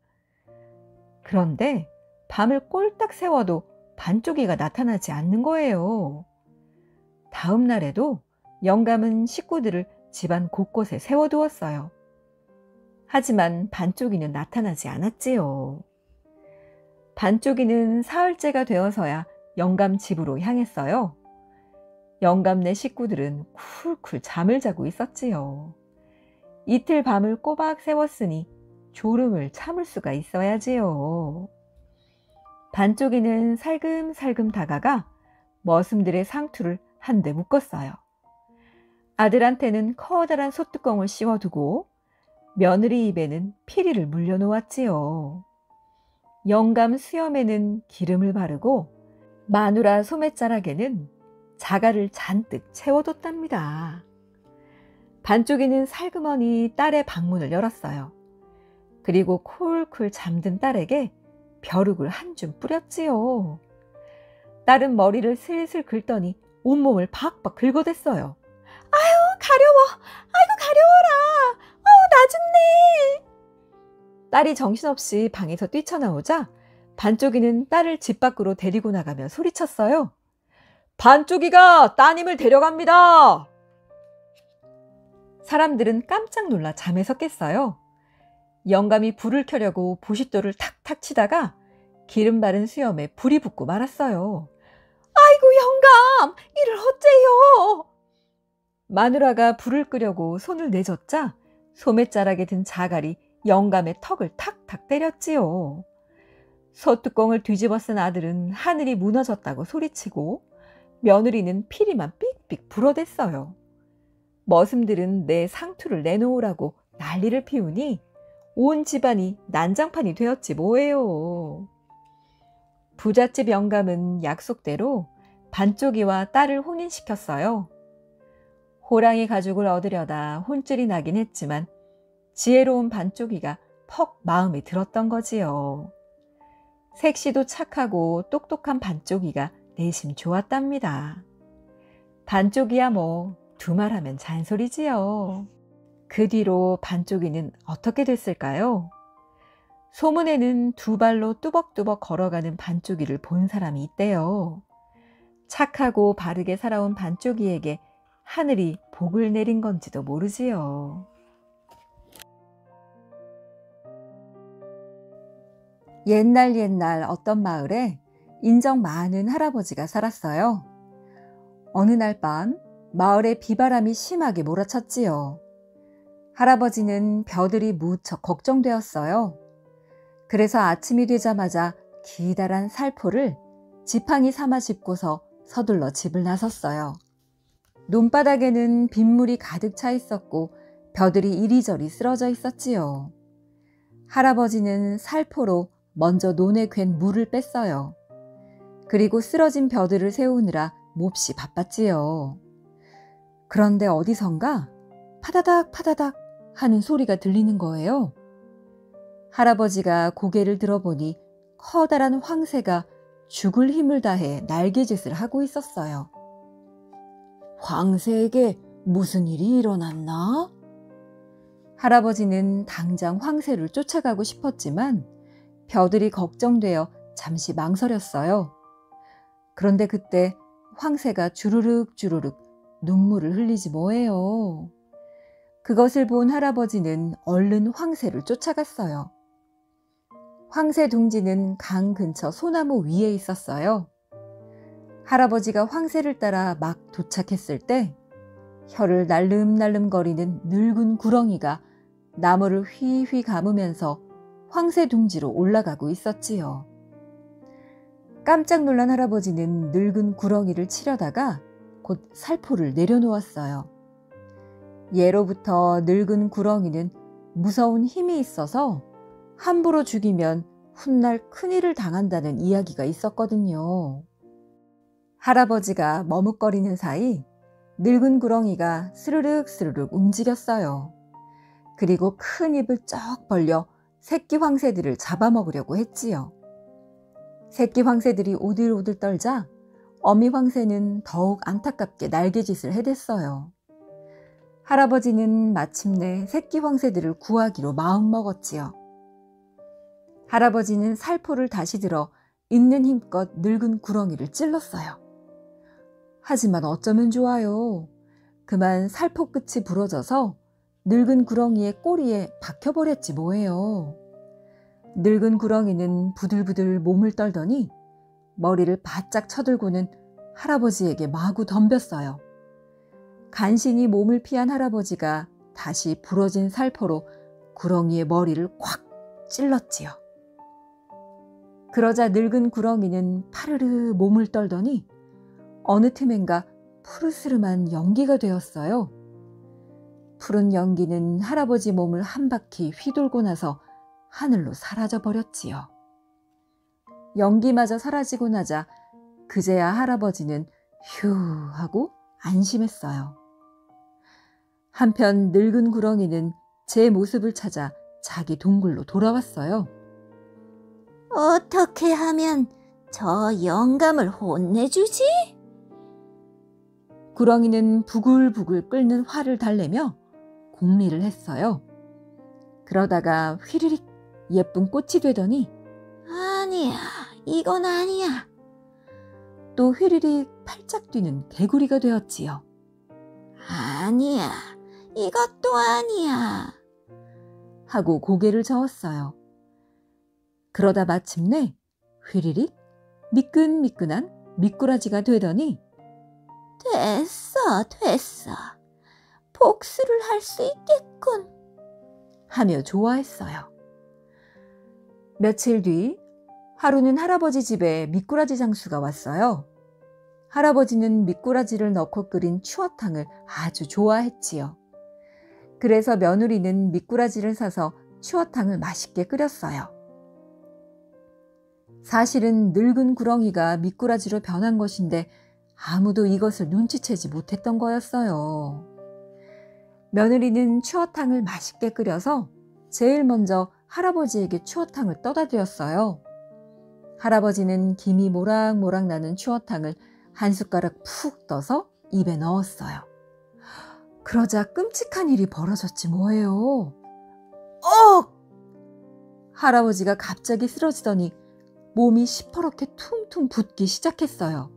그런데 밤을 꼴딱 새워도 반쪽이가 나타나지 않는 거예요. 다음 날에도 영감은 식구들을 집안 곳곳에 세워두었어요. 하지만 반쪽이는 나타나지 않았지요. 반쪽이는 사흘째가 되어서야 영감 집으로 향했어요. 영감네 식구들은 쿨쿨 잠을 자고 있었지요. 이틀 밤을 꼬박 세웠으니 졸음을 참을 수가 있어야지요. 반쪽이는 살금살금 다가가 머슴들의 상투를 한 대 묶었어요. 아들한테는 커다란 소뚜껑을 씌워두고 며느리 입에는 피리를 물려놓았지요. 영감 수염에는 기름을 바르고 마누라 소매자락에는 자갈을 잔뜩 채워뒀답니다. 반쪽이는 살그머니 딸의 방문을 열었어요. 그리고 콜콜 잠든 딸에게 벼룩을 한 줌 뿌렸지요. 딸은 머리를 슬슬 긁더니 온몸을 박박 긁어댔어요. 아유 가려워, 아이고 가려워라, 나 죽네. 딸이 정신없이 방에서 뛰쳐나오자 반쪽이는 딸을 집 밖으로 데리고 나가며 소리쳤어요. 반쪽이가 따님을 데려갑니다. 사람들은 깜짝 놀라 잠에서 깼어요. 영감이 불을 켜려고 부싯돌을 탁탁 치다가 기름 바른 수염에 불이 붙고 말았어요. 아이고 영감, 이를 어째요? 마누라가 불을 끄려고 손을 내젓자 소매자락에 든 자갈이 영감의 턱을 탁탁 때렸지요. 소뚜껑을 뒤집어 쓴 아들은 하늘이 무너졌다고 소리치고 며느리는 피리만 삑삑 불어댔어요. 머슴들은 내 상투를 내놓으라고 난리를 피우니 온 집안이 난장판이 되었지 뭐예요. 부잣집 영감은 약속대로 반쪽이와 딸을 혼인시켰어요. 호랑이 가죽을 얻으려다 혼쭐이 나긴 했지만 지혜로운 반쪽이가 퍽 마음에 들었던 거지요. 색시도 착하고 똑똑한 반쪽이가 내심 좋았답니다. 반쪽이야 뭐 두말하면 잔소리지요. 그 뒤로 반쪽이는 어떻게 됐을까요? 소문에는 두 발로 뚜벅뚜벅 걸어가는 반쪽이를 본 사람이 있대요. 착하고 바르게 살아온 반쪽이에게 하늘이 복을 내린 건지도 모르지요. 옛날 어떤 마을에 인정 많은 할아버지가 살았어요. 어느 날 밤 마을에 비바람이 심하게 몰아쳤지요. 할아버지는 벼들이 무척 걱정되었어요. 그래서 아침이 되자마자 기다란 살포를 지팡이 삼아 짚고서 서둘러 집을 나섰어요. 논바닥에는 빗물이 가득 차 있었고 벼들이 이리저리 쓰러져 있었지요. 할아버지는 살포로 먼저 논에 괜 물을 뺐어요. 그리고 쓰러진 벼들을 세우느라 몹시 바빴지요. 그런데 어디선가 파다닥 파다닥 하는 소리가 들리는 거예요. 할아버지가 고개를 들어보니 커다란 황새가 죽을 힘을 다해 날개짓을 하고 있었어요. 황새에게 무슨 일이 일어났나? 할아버지는 당장 황새를 쫓아가고 싶었지만 벼들이 걱정되어 잠시 망설였어요. 그런데 그때 황새가 주르륵 주르륵 눈물을 흘리지 뭐예요. 그것을 본 할아버지는 얼른 황새를 쫓아갔어요. 황새 둥지는 강 근처 소나무 위에 있었어요. 할아버지가 황새를 따라 막 도착했을 때 혀를 날름날름거리는 늙은 구렁이가 나무를 휘휘 감으면서 황새 둥지로 올라가고 있었지요. 깜짝 놀란 할아버지는 늙은 구렁이를 치려다가 곧 살포를 내려놓았어요. 예로부터 늙은 구렁이는 무서운 힘이 있어서 함부로 죽이면 훗날 큰일을 당한다는 이야기가 있었거든요. 할아버지가 머뭇거리는 사이 늙은 구렁이가 스르륵 스르륵 움직였어요. 그리고 큰 입을 쩍 벌려 새끼 황새들을 잡아먹으려고 했지요. 새끼 황새들이 오들오들 떨자 어미 황새는 더욱 안타깝게 날개짓을 해댔어요. 할아버지는 마침내 새끼 황새들을 구하기로 마음먹었지요. 할아버지는 살포를 다시 들어 있는 힘껏 늙은 구렁이를 찔렀어요. 하지만 어쩌면 좋아요. 그만 살포 끝이 부러져서 늙은 구렁이의 꼬리에 박혀버렸지 뭐예요. 늙은 구렁이는 부들부들 몸을 떨더니 머리를 바짝 쳐들고는 할아버지에게 마구 덤볐어요. 간신히 몸을 피한 할아버지가 다시 부러진 살포로 구렁이의 머리를 콱 찔렀지요. 그러자 늙은 구렁이는 파르르 몸을 떨더니 어느 틈엔가 푸르스름한 연기가 되었어요. 푸른 연기는 할아버지 몸을 한 바퀴 휘돌고 나서 하늘로 사라져 버렸지요. 연기마저 사라지고 나자 그제야 할아버지는 휴 하고 안심했어요. 한편 늙은 구렁이는 제 모습을 찾아 자기 동굴로 돌아왔어요. 어떻게 하면 저 영감을 혼내주지? 구렁이는 부글부글 끓는 화를 달래며 공리를 했어요. 그러다가 휘리릭 예쁜 꽃이 되더니 아니야, 이건 아니야. 또 휘리릭 팔짝 뛰는 개구리가 되었지요. 아니야, 이것도 아니야. 하고 고개를 저었어요. 그러다 마침내 휘리릭 미끈미끈한 미꾸라지가 되더니 됐어. 복수를 할 수 있겠군. 하며 좋아했어요. 며칠 뒤 하루는 할아버지 집에 미꾸라지 장수가 왔어요. 할아버지는 미꾸라지를 넣고 끓인 추어탕을 아주 좋아했지요. 그래서 며느리는 미꾸라지를 사서 추어탕을 맛있게 끓였어요. 사실은 늙은 구렁이가 미꾸라지로 변한 것인데 아무도 이것을 눈치채지 못했던 거였어요. 며느리는 추어탕을 맛있게 끓여서 제일 먼저 할아버지에게 추어탕을 떠다 드렸어요. 할아버지는 김이 모락모락 나는 추어탕을 한 숟가락 푹 떠서 입에 넣었어요. 그러자 끔찍한 일이 벌어졌지 뭐예요. 할아버지가 갑자기 쓰러지더니 몸이 시퍼렇게 퉁퉁 붓기 시작했어요.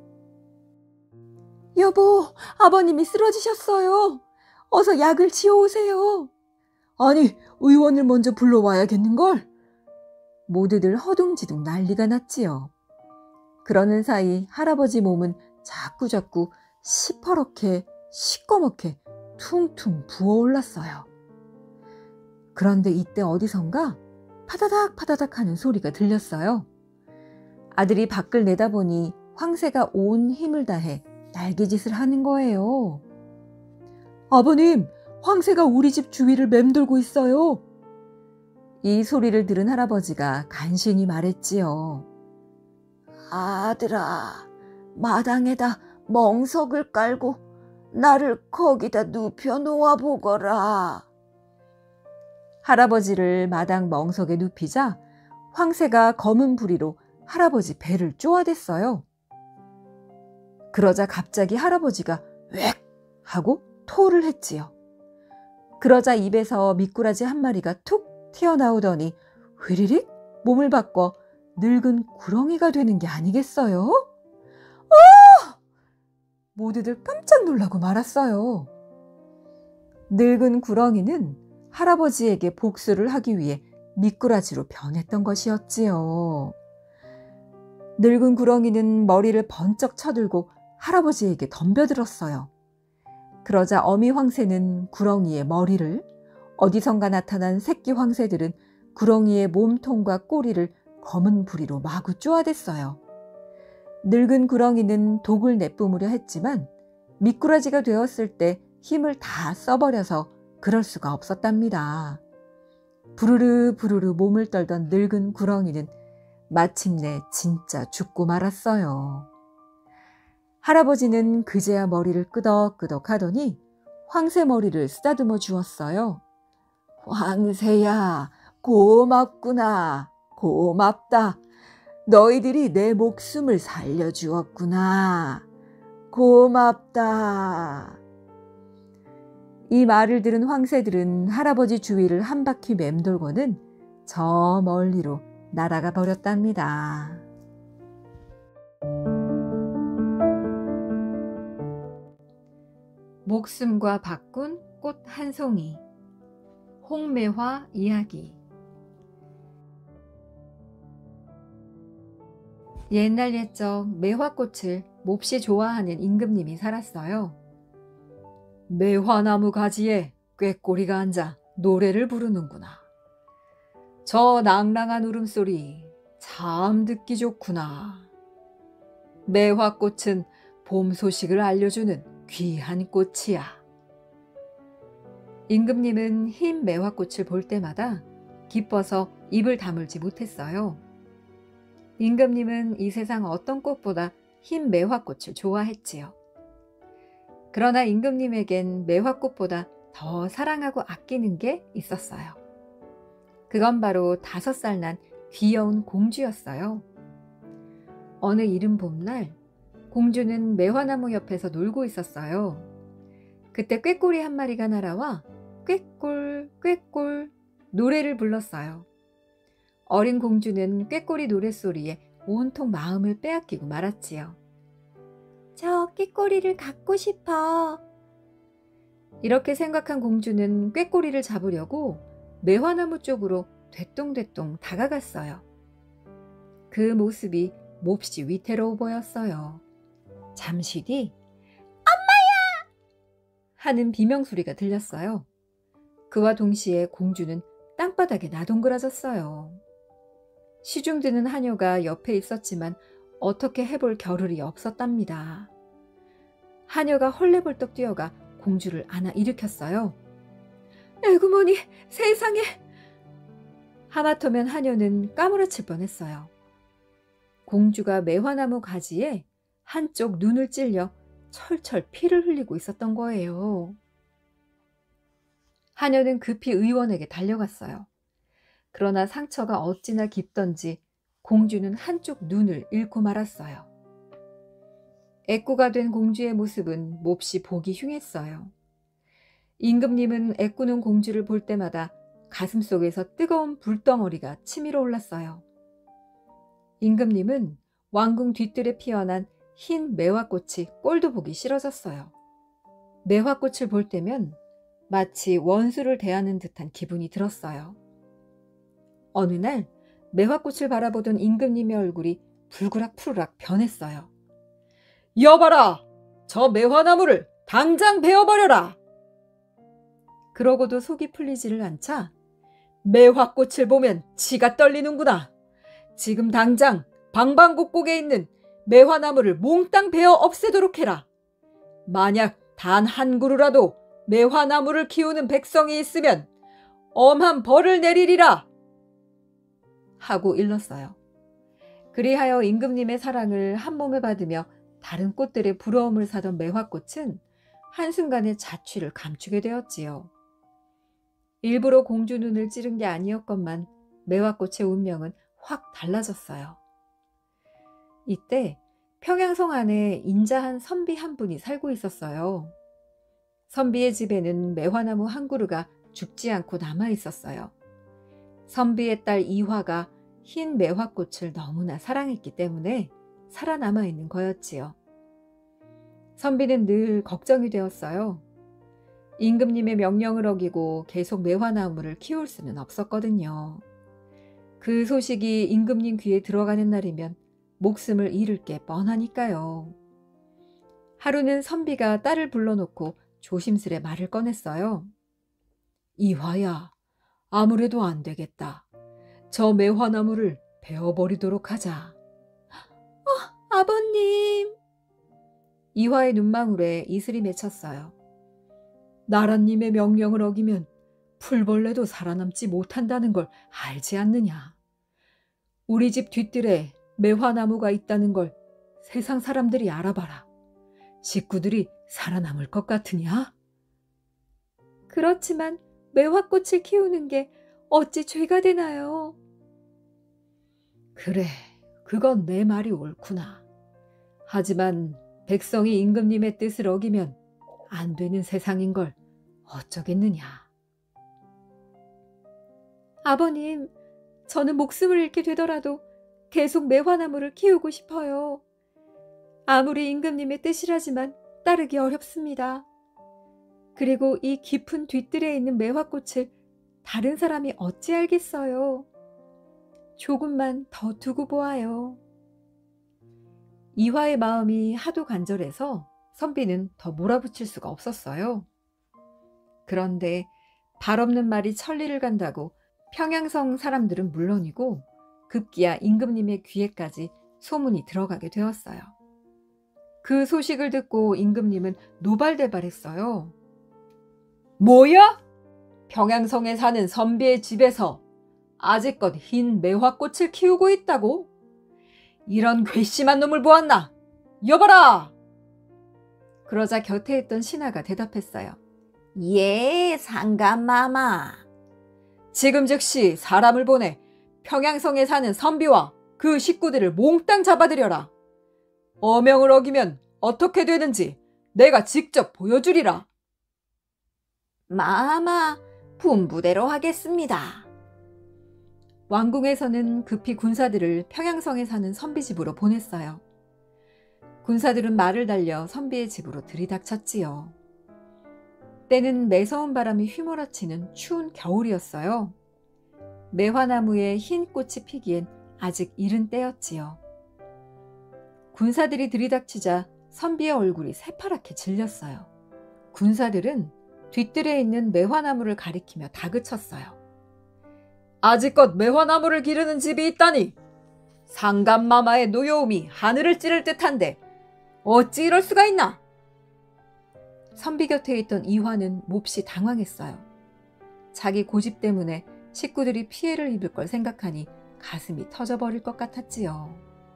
여보, 아버님이 쓰러지셨어요. 어서 약을 지어오세요. 아니, 의원을 먼저 불러와야겠는걸. 모두들 허둥지둥 난리가 났지요. 그러는 사이 할아버지 몸은 자꾸자꾸 시퍼렇게 시꺼멓게 퉁퉁 부어올랐어요. 그런데 이때 어디선가 파다닥 파다닥 하는 소리가 들렸어요. 아들이 밖을 내다보니 황새가 온 힘을 다해 날개짓을 하는 거예요. 아버님, 황새가 우리 집 주위를 맴돌고 있어요. 이 소리를 들은 할아버지가 간신히 말했지요. 아들아, 마당에다 멍석을 깔고 나를 거기다 눕혀 놓아 보거라. 할아버지를 마당 멍석에 눕히자 황새가 검은 부리로 할아버지 배를 쪼아댔어요. 그러자 갑자기 할아버지가 웩 하고 토를 했지요. 그러자 입에서 미꾸라지 한 마리가 툭 튀어나오더니 휘리릭 몸을 바꿔 늙은 구렁이가 되는 게 아니겠어요? 모두들 깜짝 놀라고 말았어요. 늙은 구렁이는 할아버지에게 복수를 하기 위해 미꾸라지로 변했던 것이었지요. 늙은 구렁이는 머리를 번쩍 쳐들고 할아버지에게 덤벼들었어요. 그러자 어미 황새는 구렁이의 머리를, 어디선가 나타난 새끼 황새들은 구렁이의 몸통과 꼬리를 검은 부리로 마구 쪼아댔어요. 늙은 구렁이는 독을 내뿜으려 했지만 미꾸라지가 되었을 때 힘을 다 써버려서 그럴 수가 없었답니다. 부르르 부르르 몸을 떨던 늙은 구렁이는 마침내 진짜 죽고 말았어요. 할아버지는 그제야 머리를 끄덕끄덕 하더니 황새 머리를 쓰다듬어 주었어요. 황새야, 고맙구나. 고맙다. 너희들이 내 목숨을 살려주었구나. 고맙다. 이 말을 들은 황새들은 할아버지 주위를 한 바퀴 맴돌고는 저 멀리로 날아가 버렸답니다. 목숨과 바꾼 꽃 한 송이. 홍매화 이야기. 옛날 옛적 매화꽃을 몹시 좋아하는 임금님이 살았어요. 매화나무 가지에 꾀꼬리가 앉아 노래를 부르는구나. 저 낭랑한 울음소리 참 듣기 좋구나. 매화꽃은 봄 소식을 알려주는 귀한 꽃이야. 임금님은 흰 매화꽃을 볼 때마다 기뻐서 입을 다물지 못했어요. 임금님은 이 세상 어떤 꽃보다 흰 매화꽃을 좋아했지요. 그러나 임금님에겐 매화꽃보다 더 사랑하고 아끼는 게 있었어요. 그건 바로 5살 난 귀여운 공주였어요. 어느 이른 봄날 공주는 매화나무 옆에서 놀고 있었어요. 그때 꾀꼬리 한 마리가 날아와 꾀꼴 꾀꼴 노래를 불렀어요. 어린 공주는 꾀꼬리 노랫소리에 온통 마음을 빼앗기고 말았지요. 저 꾀꼬리를 갖고 싶어. 이렇게 생각한 공주는 꾀꼬리를 잡으려고 매화나무 쪽으로 되똥되똥 다가갔어요. 그 모습이 몹시 위태로워 보였어요. 잠시 뒤 엄마야! 하는 비명소리가 들렸어요. 그와 동시에 공주는 땅바닥에 나동그라졌어요. 시중드는 하녀가 옆에 있었지만 어떻게 해볼 겨를이 없었답니다. 하녀가 헐레벌떡 뛰어가 공주를 안아 일으켰어요. 에구머니, 세상에! 하마터면 하녀는 까무러칠 뻔했어요. 공주가 매화나무 가지에 한쪽 눈을 찔려 철철 피를 흘리고 있었던 거예요. 하녀는 급히 의원에게 달려갔어요. 그러나 상처가 어찌나 깊던지 공주는 한쪽 눈을 잃고 말았어요. 애꾸가 된 공주의 모습은 몹시 보기 흉했어요. 임금님은 애꾸는 공주를 볼 때마다 가슴속에서 뜨거운 불덩어리가 치밀어 올랐어요. 임금님은 왕궁 뒤뜰에 피어난 흰 매화꽃이 꼴도 보기 싫어졌어요. 매화꽃을 볼 때면 마치 원수를 대하는 듯한 기분이 들었어요. 어느 날 매화꽃을 바라보던 임금님의 얼굴이 불그락푸르락 변했어요. 여봐라! 저 매화나무를 당장 베어버려라! 그러고도 속이 풀리지를 않자 매화꽃을 보면 치가 떨리는구나. 지금 당장 방방곡곡에 있는 매화나무를 몽땅 베어 없애도록 해라. 만약 단 한 그루라도 매화나무를 키우는 백성이 있으면 엄한 벌을 내리리라. 하고 일렀어요. 그리하여 임금님의 사랑을 한 몸에 받으며 다른 꽃들의 부러움을 사던 매화꽃은 한순간에 자취를 감추게 되었지요. 일부러 공주 눈을 찌른 게 아니었건만 매화꽃의 운명은 확 달라졌어요. 이때 평양성 안에 인자한 선비 한 분이 살고 있었어요. 선비의 집에는 매화나무 한 그루가 죽지 않고 남아 있었어요. 선비의 딸 이화가 흰 매화꽃을 너무나 사랑했기 때문에 살아남아 있는 거였지요. 선비는 늘 걱정이 되었어요. 임금님의 명령을 어기고 계속 매화나무를 키울 수는 없었거든요. 그 소식이 임금님 귀에 들어가는 날이면 목숨을 잃을 게 뻔하니까요. 하루는 선비가 딸을 불러놓고 조심스레 말을 꺼냈어요. 이화야, 아무래도 안 되겠다. 저 매화나무를 베어버리도록 하자. 아버님. 이화의 눈망울에 이슬이 맺혔어요. 나라님의 명령을 어기면 풀벌레도 살아남지 못한다는 걸 알지 않느냐. 우리 집 뒤뜰에 매화나무가 있다는 걸 세상 사람들이 알아봐라. 식구들이 살아남을 것 같으냐? 그렇지만 매화꽃을 키우는 게 어찌 죄가 되나요? 그래, 그건 내 말이 옳구나. 하지만 백성이 임금님의 뜻을 어기면 안 되는 세상인 걸 어쩌겠느냐. 아버님, 저는 목숨을 잃게 되더라도 계속 매화나무를 키우고 싶어요. 아무리 임금님의 뜻이라지만 따르기 어렵습니다. 그리고 이 깊은 뒤뜰에 있는 매화꽃을 다른 사람이 어찌 알겠어요. 조금만 더 두고 보아요. 이화의 마음이 하도 간절해서 선비는 더 몰아붙일 수가 없었어요. 그런데 발 없는 말이 천리를 간다고 평양성 사람들은 물론이고 급기야 임금님의 귀에까지 소문이 들어가게 되었어요. 그 소식을 듣고 임금님은 노발대발했어요. 뭐야? 평양성에 사는 선비의 집에서 아직껏 흰 매화꽃을 키우고 있다고? 이런 괘씸한 놈을 보았나? 여봐라! 그러자 곁에 있던 신하가 대답했어요. 예, 상감마마. 지금 즉시 사람을 보내 평양성에 사는 선비와 그 식구들을 몽땅 잡아들여라. 어명을 어기면 어떻게 되는지 내가 직접 보여주리라. 마마, 분부대로 하겠습니다. 왕궁에서는 급히 군사들을 평양성에 사는 선비 집으로 보냈어요. 군사들은 말을 달려 선비의 집으로 들이닥쳤지요. 때는 매서운 바람이 휘몰아치는 추운 겨울이었어요. 매화나무에 흰 꽃이 피기엔 아직 이른 때였지요. 군사들이 들이닥치자 선비의 얼굴이 새파랗게 질렸어요. 군사들은 뒤뜰에 있는 매화나무를 가리키며 다그쳤어요. 아직껏 매화나무를 기르는 집이 있다니! 상감마마의 노여움이 하늘을 찌를 듯한데 어찌 이럴 수가 있나? 선비 곁에 있던 이화는 몹시 당황했어요. 자기 고집 때문에 식구들이 피해를 입을 걸 생각하니 가슴이 터져버릴 것 같았지요.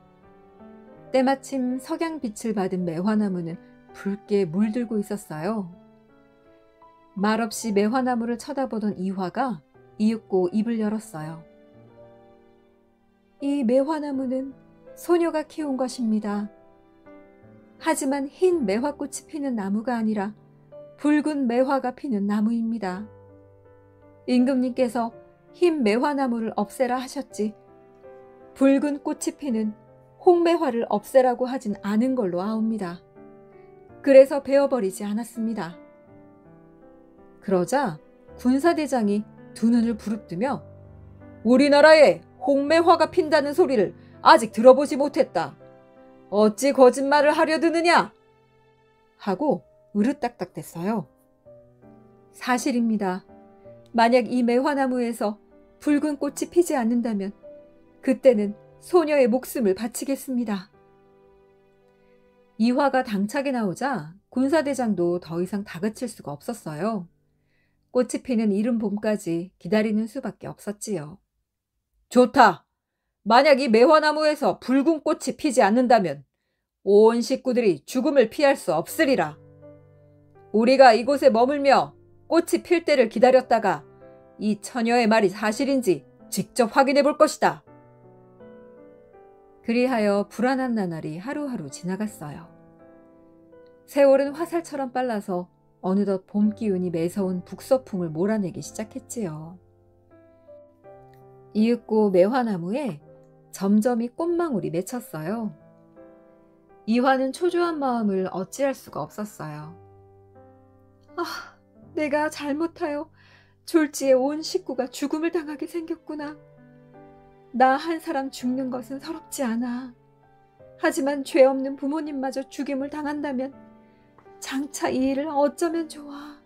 때마침 석양빛을 받은 매화나무는 붉게 물들고 있었어요. 말없이 매화나무를 쳐다보던 이화가 이윽고 입을 열었어요. 이 매화나무는 소녀가 키운 것입니다. 하지만 흰 매화꽃이 피는 나무가 아니라 붉은 매화가 피는 나무입니다. 임금님께서 흰 매화나무를 없애라 하셨지 붉은 꽃이 피는 홍매화를 없애라고 하진 않은 걸로 아옵니다. 그래서 베어버리지 않았습니다. 그러자 군사대장이 두 눈을 부릅뜨며 우리나라에 홍매화가 핀다는 소리를 아직 들어보지 못했다. 어찌 거짓말을 하려 드느냐? 하고 으르딱딱 됐어요. 사실입니다. 만약 이 매화나무에서 붉은 꽃이 피지 않는다면 그때는 소녀의 목숨을 바치겠습니다. 이화가 당차게 나오자 군사대장도 더 이상 다그칠 수가 없었어요. 꽃이 피는 이른 봄까지 기다리는 수밖에 없었지요. 좋다. 만약 이 매화나무에서 붉은 꽃이 피지 않는다면 온 식구들이 죽음을 피할 수 없으리라. 우리가 이곳에 머물며 꽃이 필 때를 기다렸다가 이 처녀의 말이 사실인지 직접 확인해 볼 것이다. 그리하여 불안한 나날이 하루하루 지나갔어요. 세월은 화살처럼 빨라서 어느덧 봄 기운이 매서운 북서풍을 몰아내기 시작했지요. 이윽고 매화나무에 점점이 꽃망울이 맺혔어요. 이화는 초조한 마음을 어찌할 수가 없었어요. 아, 내가 잘못하여 졸지에 온 식구가 죽음을 당하게 생겼구나. 나 한 사람 죽는 것은 서럽지 않아. 하지만 죄 없는 부모님마저 죽임을 당한다면 장차 이 일을 어쩌면 좋아.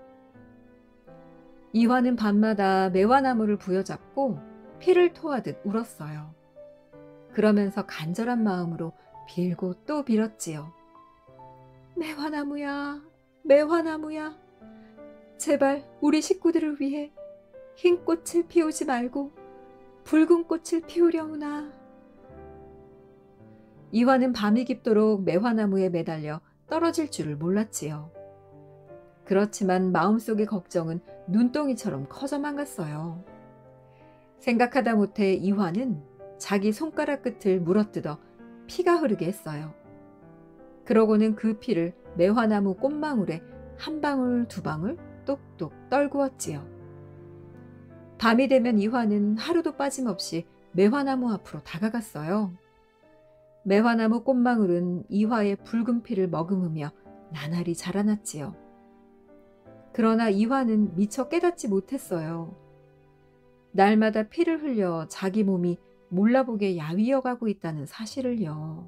이화는 밤마다 매화나무를 부여잡고 피를 토하듯 울었어요. 그러면서 간절한 마음으로 빌고 또 빌었지요. 매화나무야, 매화나무야. 제발 우리 식구들을 위해 흰 꽃을 피우지 말고 붉은 꽃을 피우려무나. 이화는 밤이 깊도록 매화나무에 매달려 떨어질 줄을 몰랐지요. 그렇지만 마음속의 걱정은 눈덩이처럼 커져만 갔어요. 생각하다 못해 이화는 자기 손가락 끝을 물어뜯어 피가 흐르게 했어요. 그러고는 그 피를 매화나무 꽃망울에 한 방울 두 방울 똑똑 떨구었지요. 밤이 되면 이화는 하루도 빠짐없이 매화나무 앞으로 다가갔어요. 매화나무 꽃망울은 이화의 붉은 피를 머금으며 나날이 자라났지요. 그러나 이화는 미처 깨닫지 못했어요. 날마다 피를 흘려 자기 몸이 몰라보게 야위어가고 있다는 사실을요.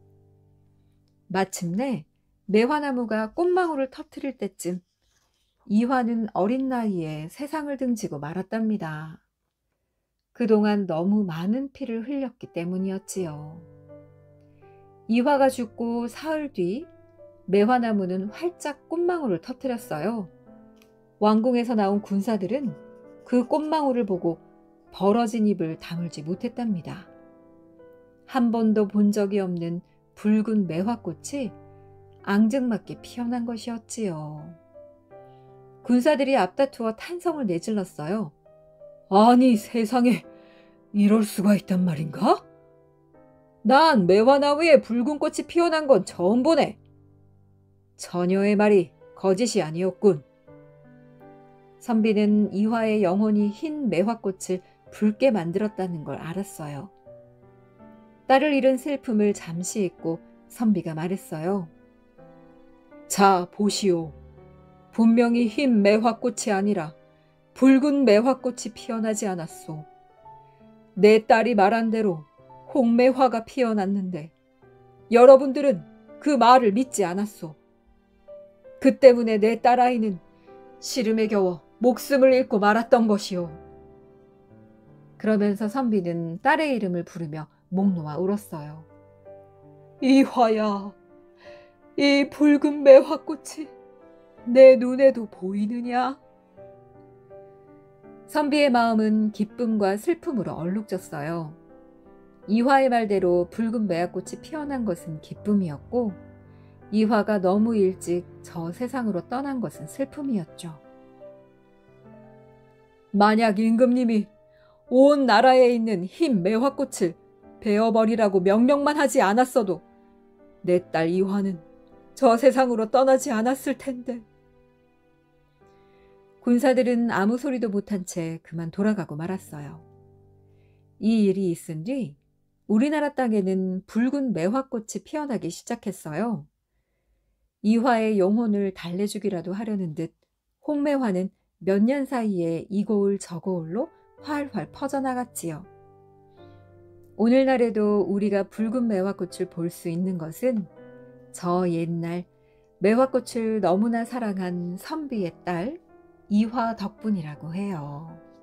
마침내 매화나무가 꽃망울을 터뜨릴 때쯤 이화는 어린 나이에 세상을 등지고 말았답니다. 그동안 너무 많은 피를 흘렸기 때문이었지요. 이화가 죽고 사흘 뒤 매화나무는 활짝 꽃망울을 터뜨렸어요. 왕궁에서 나온 군사들은 그 꽃망울을 보고 벌어진 입을 다물지 못했답니다. 한 번도 본 적이 없는 붉은 매화꽃이 앙증맞게 피어난 것이었지요. 군사들이 앞다투어 탄성을 내질렀어요. 아니 세상에 이럴 수가 있단 말인가? 난 매화나무에 붉은 꽃이 피어난 건 처음 보네. 처녀의 말이 거짓이 아니었군. 선비는 이화의 영혼이 흰 매화꽃을 붉게 만들었다는 걸 알았어요. 딸을 잃은 슬픔을 잠시 잊고 선비가 말했어요. 자, 보시오. 분명히 흰 매화꽃이 아니라 붉은 매화꽃이 피어나지 않았소. 내 딸이 말한 대로 홍매화가 피어났는데 여러분들은 그 말을 믿지 않았소. 그 때문에 내 딸아이는 시름에 겨워 목숨을 잃고 말았던 것이오. 그러면서 선비는 딸의 이름을 부르며 목 놓아 울었어요. 이화야, 이 붉은 매화꽃이 내 눈에도 보이느냐? 선비의 마음은 기쁨과 슬픔으로 얼룩졌어요. 이화의 말대로 붉은 매화꽃이 피어난 것은 기쁨이었고 이화가 너무 일찍 저 세상으로 떠난 것은 슬픔이었죠. 만약 임금님이 온 나라에 있는 흰 매화꽃을 베어버리라고 명령만 하지 않았어도 내 딸 이화는 저 세상으로 떠나지 않았을 텐데. 군사들은 아무 소리도 못한 채 그만 돌아가고 말았어요. 이 일이 있은 뒤 우리나라 땅에는 붉은 매화꽃이 피어나기 시작했어요. 이화의 영혼을 달래주기라도 하려는 듯 홍매화는 몇 년 사이에 이 고을 저 고을로 활활 퍼져나갔지요. 오늘날에도 우리가 붉은 매화꽃을 볼 수 있는 것은 저 옛날 매화꽃을 너무나 사랑한 선비의 딸 이화 덕분이라고 해요.